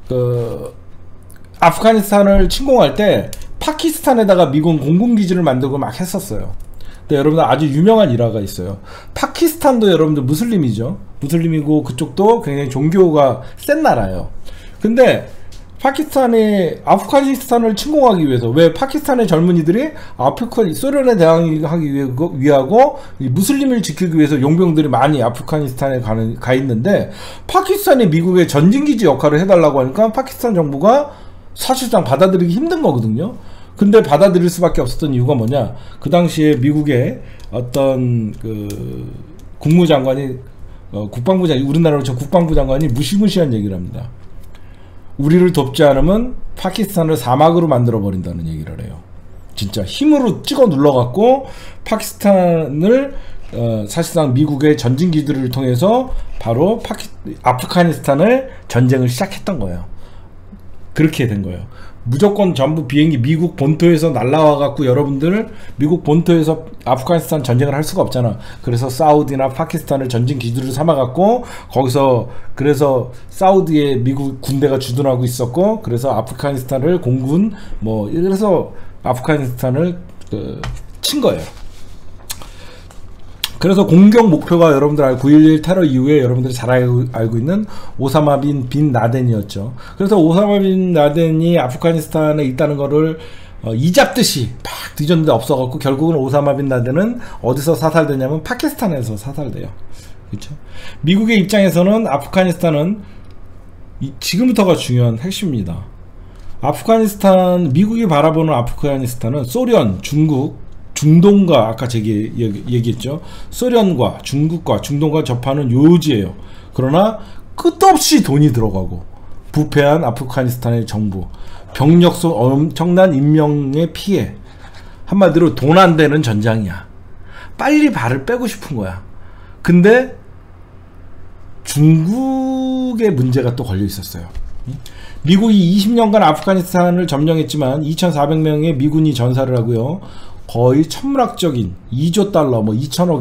아프가니스탄을 침공할 때 파키스탄에다가 미군 공군기지를 만들고 막 했었어요. 근데 여러분들 아주 유명한 일화가 있어요. 파키스탄도 여러분들 무슬림이죠. 무슬림이고 그쪽도 굉장히 종교가 센 나라예요. 근데 파키스탄이 아프가니스탄을 침공하기 위해서, 왜 파키스탄의 젊은이들이 소련에 대항하기 위하고 무슬림을 지키기 위해서 용병들이 많이 아프가니스탄에 가 있는데 파키스탄이 미국의 전진기지 역할을 해달라고 하니까 파키스탄 정부가 사실상 받아들이기 힘든 거거든요. 근데 받아들일 수밖에 없었던 이유가 뭐냐? 그 당시에 미국의 어떤 국무장관이 우리나라로 국방부 장관이 무시무시한 얘기를 합니다. 우리를 돕지 않으면 파키스탄을 사막으로 만들어 버린다는 얘기를 해요. 진짜 힘으로 찍어 눌러갖고 파키스탄을 사실상 미국의 전진기들을 통해서 바로 아프가니스탄을 전쟁을 시작했던 거예요. 그렇게 된 거예요. 무조건 전부 비행기 미국 본토에서 날라와갖고 여러분들 미국 본토에서 아프가니스탄 전쟁을 할 수가 없잖아. 그래서 사우디나 파키스탄을 전진 기지로 삼아갖고 거기서, 그래서 사우디에 미국 군대가 주둔하고 있었고, 그래서 아프가니스탄을 공군 그래서 아프가니스탄을 친 거예요. 그래서 공격 목표가 여러분들 9.11 테러 이후에 여러분들이 잘 알고 있는 오사마 빈 라덴이었죠. 그래서 오사마 빈 라덴이 아프가니스탄에 있다는 거를 이잡듯이 팍 뒤졌는데 없어갖고 결국은 오사마 빈 라덴은 어디서 사살되냐면 파키스탄에서 사살돼요. 그렇죠? 미국의 입장에서는 아프가니스탄은 지금부터가 중요한 핵심입니다. 아프가니스탄, 미국이 바라보는 아프가니스탄은 소련, 중국, 중동과 아까 제가 얘기했죠. 소련과 중국과 중동과 접하는 요지예요. 그러나 끝없이 돈이 들어가고 부패한 아프가니스탄의 정부, 병력 속 엄청난 인명의 피해, 한마디로 돈 안 되는 전장이야. 빨리 발을 빼고 싶은 거야. 근데 중국의 문제가 또 걸려 있었어요. 미국이 20년간 아프가니스탄을 점령했지만 2,400명의 미군이 전사를 하고요. 거의 천문학적인 2조 달러, 뭐 2천억,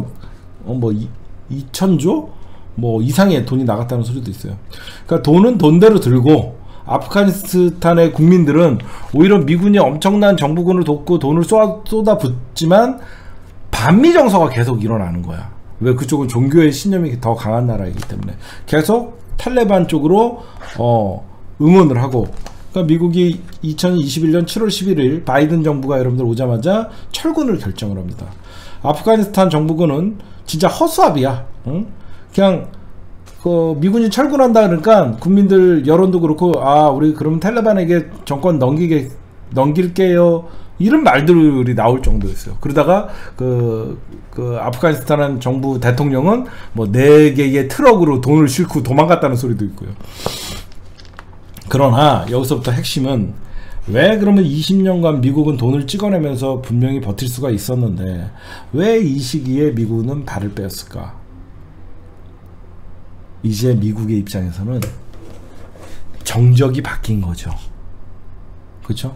2천조? 뭐 이상의 돈이 나갔다는 소리도 있어요. 그러니까 돈은 돈대로 들고 아프가니스탄의 국민들은 오히려 미군이 엄청난 정부군을 돕고 돈을 쏟아붓지만 반미 정서가 계속 일어나는 거야. 왜? 그쪽은 종교의 신념이 더 강한 나라이기 때문에 계속 탈레반 쪽으로 응원을 하고. 그러니까 미국이 2021년 7월 11일 바이든 정부가 여러분들 오자마자 철군을 결정을 합니다. 아프가니스탄 정부군은 진짜 허수아비야. 응? 그냥 미군이 철군한다 그러니까 국민들 여론도 그렇고, 아 우리 그러면 탈레반에게 정권 넘길게요, 이런 말들이 나올 정도였어요. 그러다가 아프가니스탄 정부 대통령은 뭐 4개의 트럭으로 돈을 싣고 도망갔다는 소리도 있고요. 그러나 여기서부터 핵심은, 왜 그러면 20년간 미국은 돈을 찍어내면서 분명히 버틸 수가 있었는데 왜 이 시기에 미국은 발을 빼었을까? 이제 미국의 입장에서는 정적이 바뀐 거죠. 그렇죠?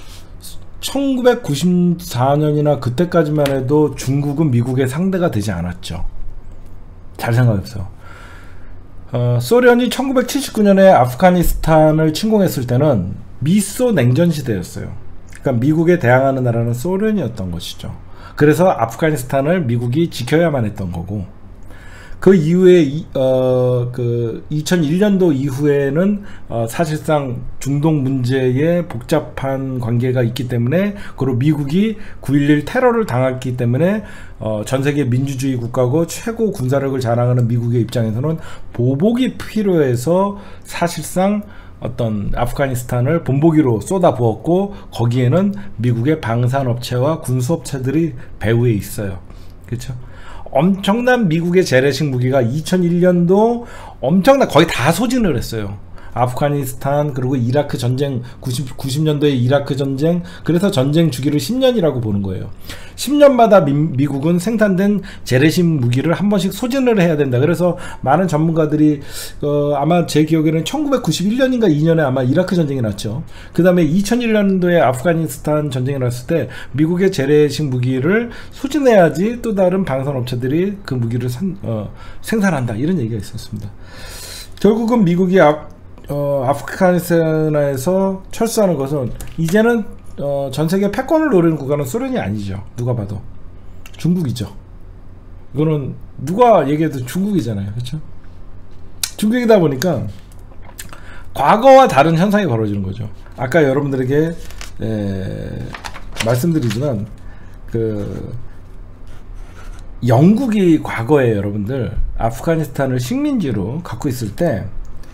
1994년이나 그때까지만 해도 중국은 미국의 상대가 되지 않았죠. 잘 생각해보세요. 소련이 1979년에 아프가니스탄을 침공했을 때는 미소 냉전 시대였어요. 그러니까 미국에 대항하는 나라는 소련이었던 것이죠. 그래서 아프가니스탄을 미국이 지켜야만 했던 거고, 그 이후에 2001년도 이후에는 사실상 중동 문제에 복잡한 관계가 있기 때문에, 그리고 미국이 9.11 테러를 당했기 때문에 전세계 민주주의 국가고 최고 군사력을 자랑하는 미국의 입장에서는 보복이 필요해서 사실상 어떤 아프가니스탄을 본보기로 쏟아부었고, 거기에는 미국의 방산업체와 군수업체들이 배후에 있어요. 그렇죠? 엄청난 미국의 재래식 무기가 2001년도 엄청난, 거의 다 소진을 했어요. 아프가니스탄, 그리고 이라크 전쟁, 90년도에 이라크 전쟁, 그래서 전쟁 주기를 10년이라고 보는 거예요. 10년마다 미국은 생산된 재래식 무기를 한 번씩 소진을 해야 된다. 그래서 많은 전문가들이 아마 제 기억에는 1991년인가 2년에 아마 이라크 전쟁이 났죠. 그 다음에 2001년도에 아프가니스탄 전쟁이 났을 때 미국의 재래식 무기를 소진해야지 또 다른 방산업체들이 그 무기를 생산한다, 이런 얘기가 있었습니다. 결국은 미국이 아프가니스탄에서 철수하는 것은, 이제는 전세계 패권을 노리는 국가는 소련이 아니죠. 누가 봐도 중국이죠. 이거는 누가 얘기해도 중국이잖아요. 그렇죠? 중국이다 보니까 과거와 다른 현상이 벌어지는 거죠. 아까 여러분들에게 말씀드리지만, 영국이 과거에 여러분들 아프가니스탄을 식민지로 갖고 있을 때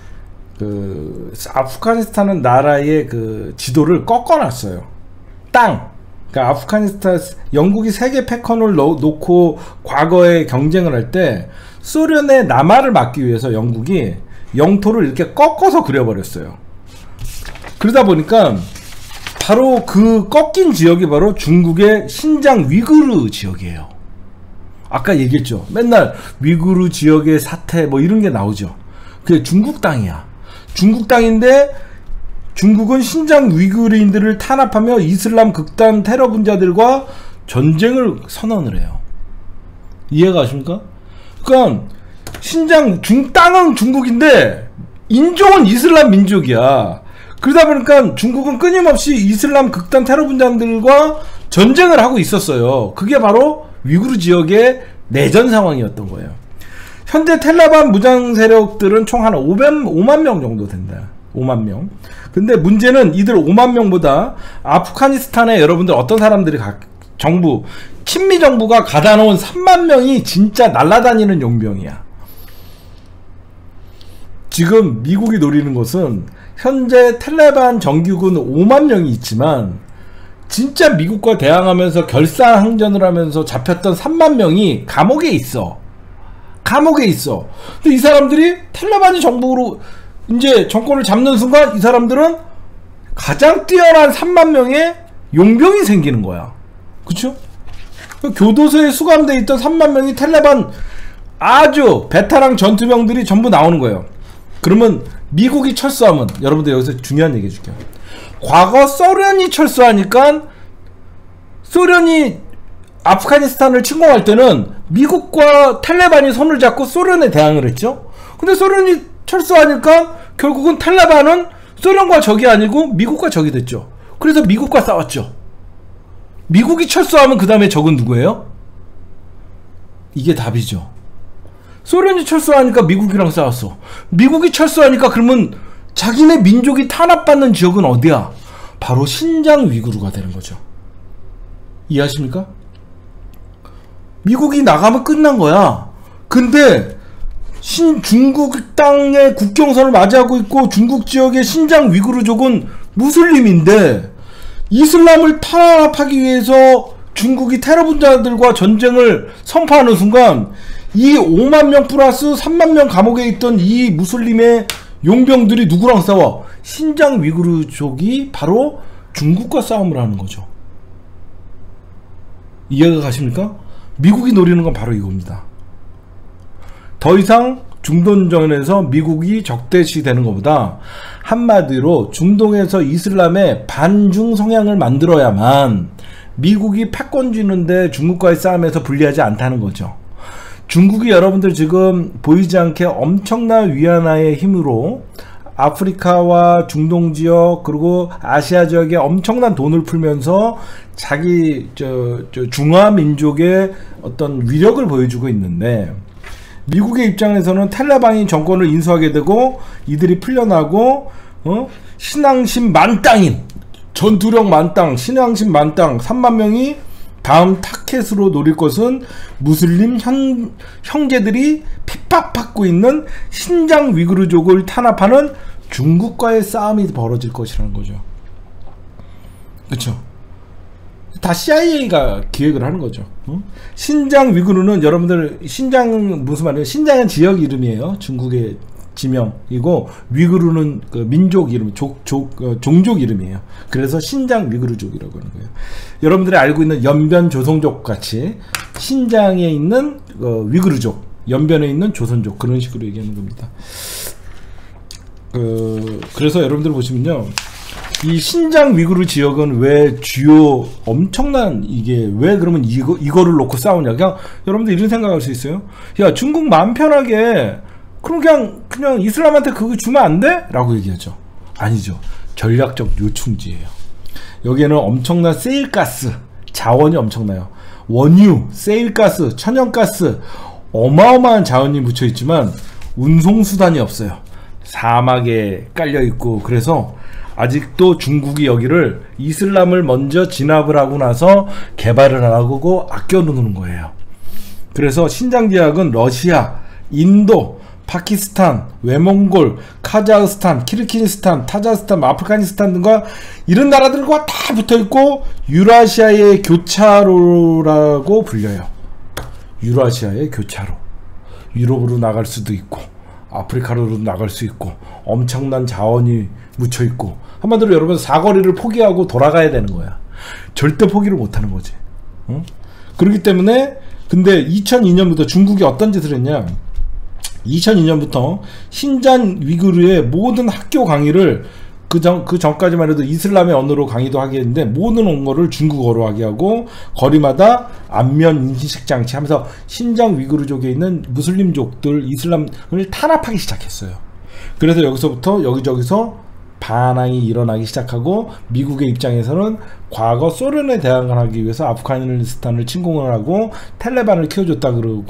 아프가니스탄은 나라의 지도를 꺾어놨어요. 그러니까 아프가니스탄, 영국이 세계 패권을 놓고 과거에 경쟁을 할 때 소련의 남하를 막기 위해서 영국이 영토를 이렇게 꺾어서 그려버렸어요. 그러다 보니까 바로 그 꺾인 지역이 바로 중국의 신장 위구르 지역이에요. 아까 얘기했죠. 맨날 위구르 지역의 사태 뭐 이런 게 나오죠. 그게 중국 땅이야. 중국 땅인데 중국은 신장 위구르인들을 탄압하며 이슬람 극단 테러 분자들과 전쟁을 선언을 해요. 이해가 가십니까? 그러니까 신장 땅은 중국인데 인종은 이슬람 민족이야. 그러다 보니까 중국은 끊임없이 이슬람 극단 테러 분자들과 전쟁을 하고 있었어요. 그게 바로 위구르 지역의 내전 상황이었던 거예요. 현재 텔레반 무장 세력들은 총 한 5만 명 정도 된다. 5만 명. 근데 문제는 이들 5만 명보다 아프가니스탄에 여러분들 어떤 사람들이 정부, 친미 정부가 가다 놓은 3만 명이 진짜 날아다니는 용병이야. 지금 미국이 노리는 것은 현재 탈레반 정규군 5만 명이 있지만 진짜 미국과 대항하면서 결사항전을 하면서 잡혔던 3만 명이 감옥에 있어. 감옥에 있어. 근데 이 사람들이 탈레반이 정부로 이제 정권을 잡는 순간 이 사람들은 가장 뛰어난 3만 명의 용병이 생기는 거야. 그쵸? 교도소에 수감되어 있던 3만 명이 탈레반 아주 베테랑 전투병들이 전부 나오는 거예요. 그러면 미국이 철수하면, 여러분들 여기서 중요한 얘기 해줄게요. 과거 소련이 철수하니까, 소련이 아프가니스탄을 침공할 때는 미국과 탈레반이 손을 잡고 소련에 대항을 했죠. 근데 소련이 철수하니까 결국은 탈레반은 소련과 적이 아니고 미국과 적이 됐죠. 그래서 미국과 싸웠죠. 미국이 철수하면 그 다음에 적은 누구예요? 이게 답이죠. 소련이 철수하니까 미국이랑 싸웠어. 미국이 철수하니까 그러면 자기네 민족이 탄압받는 지역은 어디야? 바로 신장 위구르가 되는 거죠. 이해하십니까? 미국이 나가면 끝난 거야. 근데 중국 땅의 국경선을 맞이하고 있고 중국 지역의 신장 위구르족은 무슬림인데 이슬람을 탄압하기 위해서 중국이 테러 분자들과 전쟁을 선포하는 순간 이 5만 명 플러스 3만 명 감옥에 있던 이 무슬림의 용병들이 누구랑 싸워? 신장 위구르족이 바로 중국과 싸움을 하는 거죠. 이해가 가십니까? 미국이 노리는 건 바로 이겁니다. 더 이상 중동전에서 미국이 적대시 되는 것보다 한마디로 중동에서 이슬람의 반중 성향을 만들어야만 미국이 패권 쥐는데 중국과의 싸움에서 불리하지 않다는 거죠. 중국이 여러분들 지금 보이지 않게 엄청난 위안화의 힘으로 아프리카와 중동 지역 그리고 아시아 지역에 엄청난 돈을 풀면서 자기 중화 민족의 어떤 위력을 보여주고 있는데, 미국의 입장에서는 탈레반이 정권을 인수하게 되고 이들이 풀려나고 신앙심 만땅인 전투력 만땅, 신앙심 만땅 3만 명이 다음 타켓으로 노릴 것은 무슬림 형제들이 핍박받고 있는 신장 위구르족을 탄압하는 중국과의 싸움이 벌어질 것이라는 거죠. 그렇죠? 다 CIA가 기획을 하는 거죠. 신장 위구르는 여러분들 신장 무슨 말이에요? 신장은 지역 이름이에요. 중국의 지명이고 위구르는 그 민족 이름, 종족 이름이에요. 그래서 신장 위구르족이라고 하는 거예요. 여러분들이 알고 있는 연변 조선족 같이 신장에 있는 위구르족, 연변에 있는 조선족, 그런 식으로 얘기하는 겁니다. 그래서 여러분들 보시면요, 이 신장 위구르 지역은 왜 주요 엄청난 이게 왜 그러면 이거를 놓고 싸우냐? 그냥 여러분들 이런 생각할 수 있어요. 야, 중국 마음 편하게 그럼 그냥 이슬람한테 그거 주면 안 돼? 라고 얘기하죠. 아니죠. 전략적 요충지예요. 여기에는 엄청난 세일가스 자원이 엄청나요. 원유, 세일가스, 천연가스 어마어마한 자원이 묻혀 있지만 운송수단이 없어요. 사막에 깔려 있고, 그래서 아직도 중국이 여기를 이슬람을 먼저 진압을 하고 나서 개발을 하고 아껴 놓는 거예요. 그래서 신장 지역은 러시아, 인도, 파키스탄, 외몽골, 카자흐스탄, 키르기스탄, 타자흐스탄, 아프가니스탄 등과 이런 나라들과 다 붙어있고 유라시아의 교차로라고 불려요. 유라시아의 교차로. 유럽으로 나갈 수도 있고 아프리카로 나갈 수 있고 엄청난 자원이 묻혀있고, 한마디로 여러분 사거리를 포기하고 돌아가야 되는 거야. 절대 포기를 못하는 거지. 그렇기 때문에 근데 2002년부터 중국이 어떤 짓을 했냐, 2002년부터 신장 위구르의 모든 학교 강의를 그 전까지만 해도 이슬람의 언어로 강의도 하게 했는데 모든 언어를 중국어로 하게 하고 거리마다 안면 인식 장치 하면서 신장 위구르족에 있는 무슬림족들 이슬람을 탄압하기 시작했어요. 그래서 여기서부터 여기저기서 반항이 일어나기 시작하고, 미국의 입장에서는 과거 소련에 대항을 하기 위해서 아프가니스탄을 침공을 하고 탈레반을 키워줬다 그러고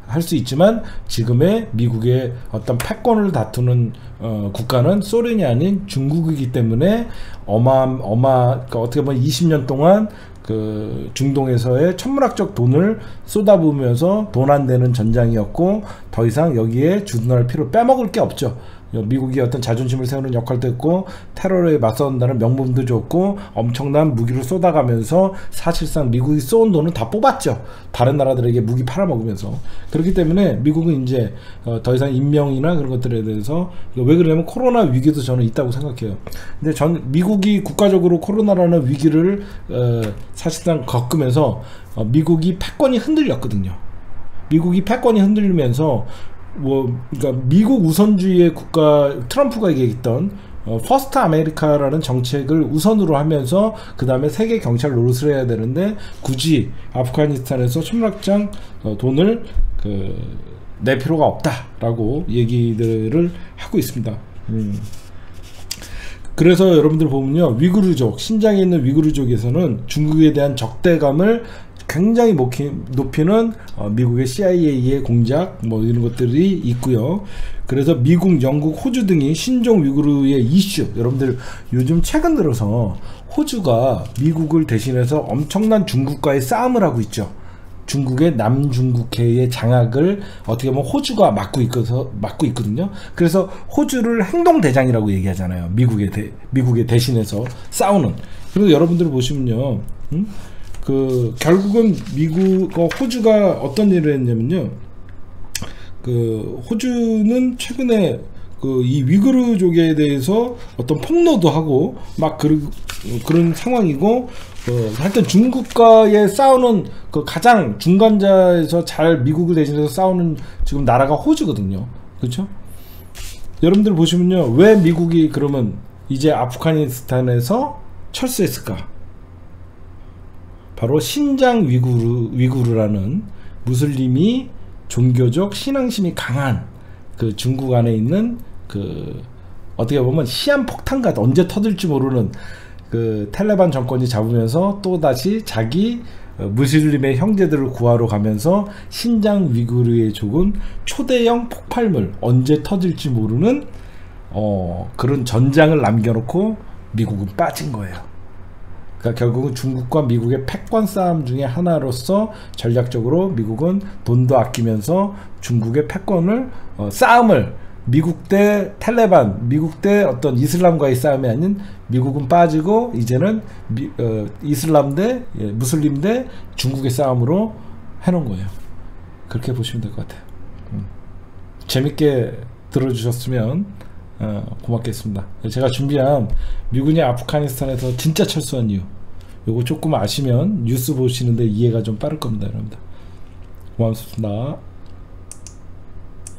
할 수 있지만 지금의 미국의 어떤 패권을 다투는 국가는 소련이 아닌 중국이기 때문에 그러니까 어떻게 보면 20년 동안 그 중동에서의 천문학적 돈을 쏟아부으면서 돈 안 되는 전장이었고 더 이상 여기에 주둔할 필요 빼먹을 게 없죠. 미국이 어떤 자존심을 세우는 역할도 했고 테러에 맞서는다는 명분도 줬고 엄청난 무기를 쏟아가면서 사실상 미국이 쏜 돈은 다 뽑았죠. 다른 나라들에게 무기 팔아먹으면서. 그렇기 때문에 미국은 이제 더 이상 인명이나 그런 것들에 대해서 왜 그러냐면 코로나 위기도 저는 있다고 생각해요. 근데 미국이 국가적으로 코로나라는 위기를 사실상 겪으면서 미국이 패권이 흔들렸거든요. 미국이 패권이 흔들리면서 그러니까 미국 우선주의의 국가 트럼프가 얘기했던 퍼스트 아메리카라는 정책을 우선으로 하면서 그 다음에 세계 경찰 노릇을 해야 되는데 굳이 아프가니스탄에서 천문학장 돈을 낼 필요가 없다라고 얘기들을 하고 있습니다. 그래서 여러분들 보면요, 위구르족, 신장에 있는 위구르족에서는 중국에 대한 적대감을 굉장히 높이는 미국의 CIA의 공작 이런 것들이 있고요. 그래서 미국, 영국, 호주 등이 신종 위구르의 이슈, 여러분들 요즘 최근 들어서 호주가 미국을 대신해서 엄청난 중국과의 싸움을 하고 있죠. 중국의 남중국해의 장악을 어떻게 보면 호주가 맡고 있거든요. 그래서 호주를 행동대장이라고 얘기하잖아요. 미국의 대신해서 싸우는. 그래서 여러분들 보시면요, 결국은 호주가 어떤 일을 했냐면요, 호주는 최근에 이 위구르족에 대해서 어떤 폭로도 하고 막 그런 상황이고, 하여튼 중국과의 싸우는 가장 중간자에서 잘 미국을 대신해서 싸우는 지금 나라가 호주거든요. 그렇죠? 여러분들 보시면요, 왜 미국이 그러면 이제 아프가니스탄에서 철수했을까? 바로 신장 위구르라는 무슬림이 종교적 신앙심이 강한 그 중국 안에 있는 어떻게 보면 시한폭탄 언제 터질지 모르는 그 탈레반 정권이 잡으면서 또다시 자기 무슬림의 형제들을 구하러 가면서 신장 위구르의 족은 초대형 폭발물 언제 터질지 모르는 그런 전장을 남겨놓고 미국은 빠진 거예요. 그러니까 결국은 중국과 미국의 패권 싸움 중에 하나로서 전략적으로 미국은 돈도 아끼면서 중국의 패권을 싸움을 미국 대 탈레반, 미국 대 어떤 이슬람과의 싸움이 아닌 미국은 빠지고 이제는 이슬람 대 무슬림 대 중국의 싸움으로 해놓은 거예요. 그렇게 보시면 될 것 같아요. 재밌게 들어주셨으면 고맙겠습니다. 제가 준비한 미군이 아프가니스탄에서 진짜 철수한 이유, 요거 조금 아시면 뉴스 보시는데 이해가 좀 빠를 겁니다. 여러분들 고맙습니다.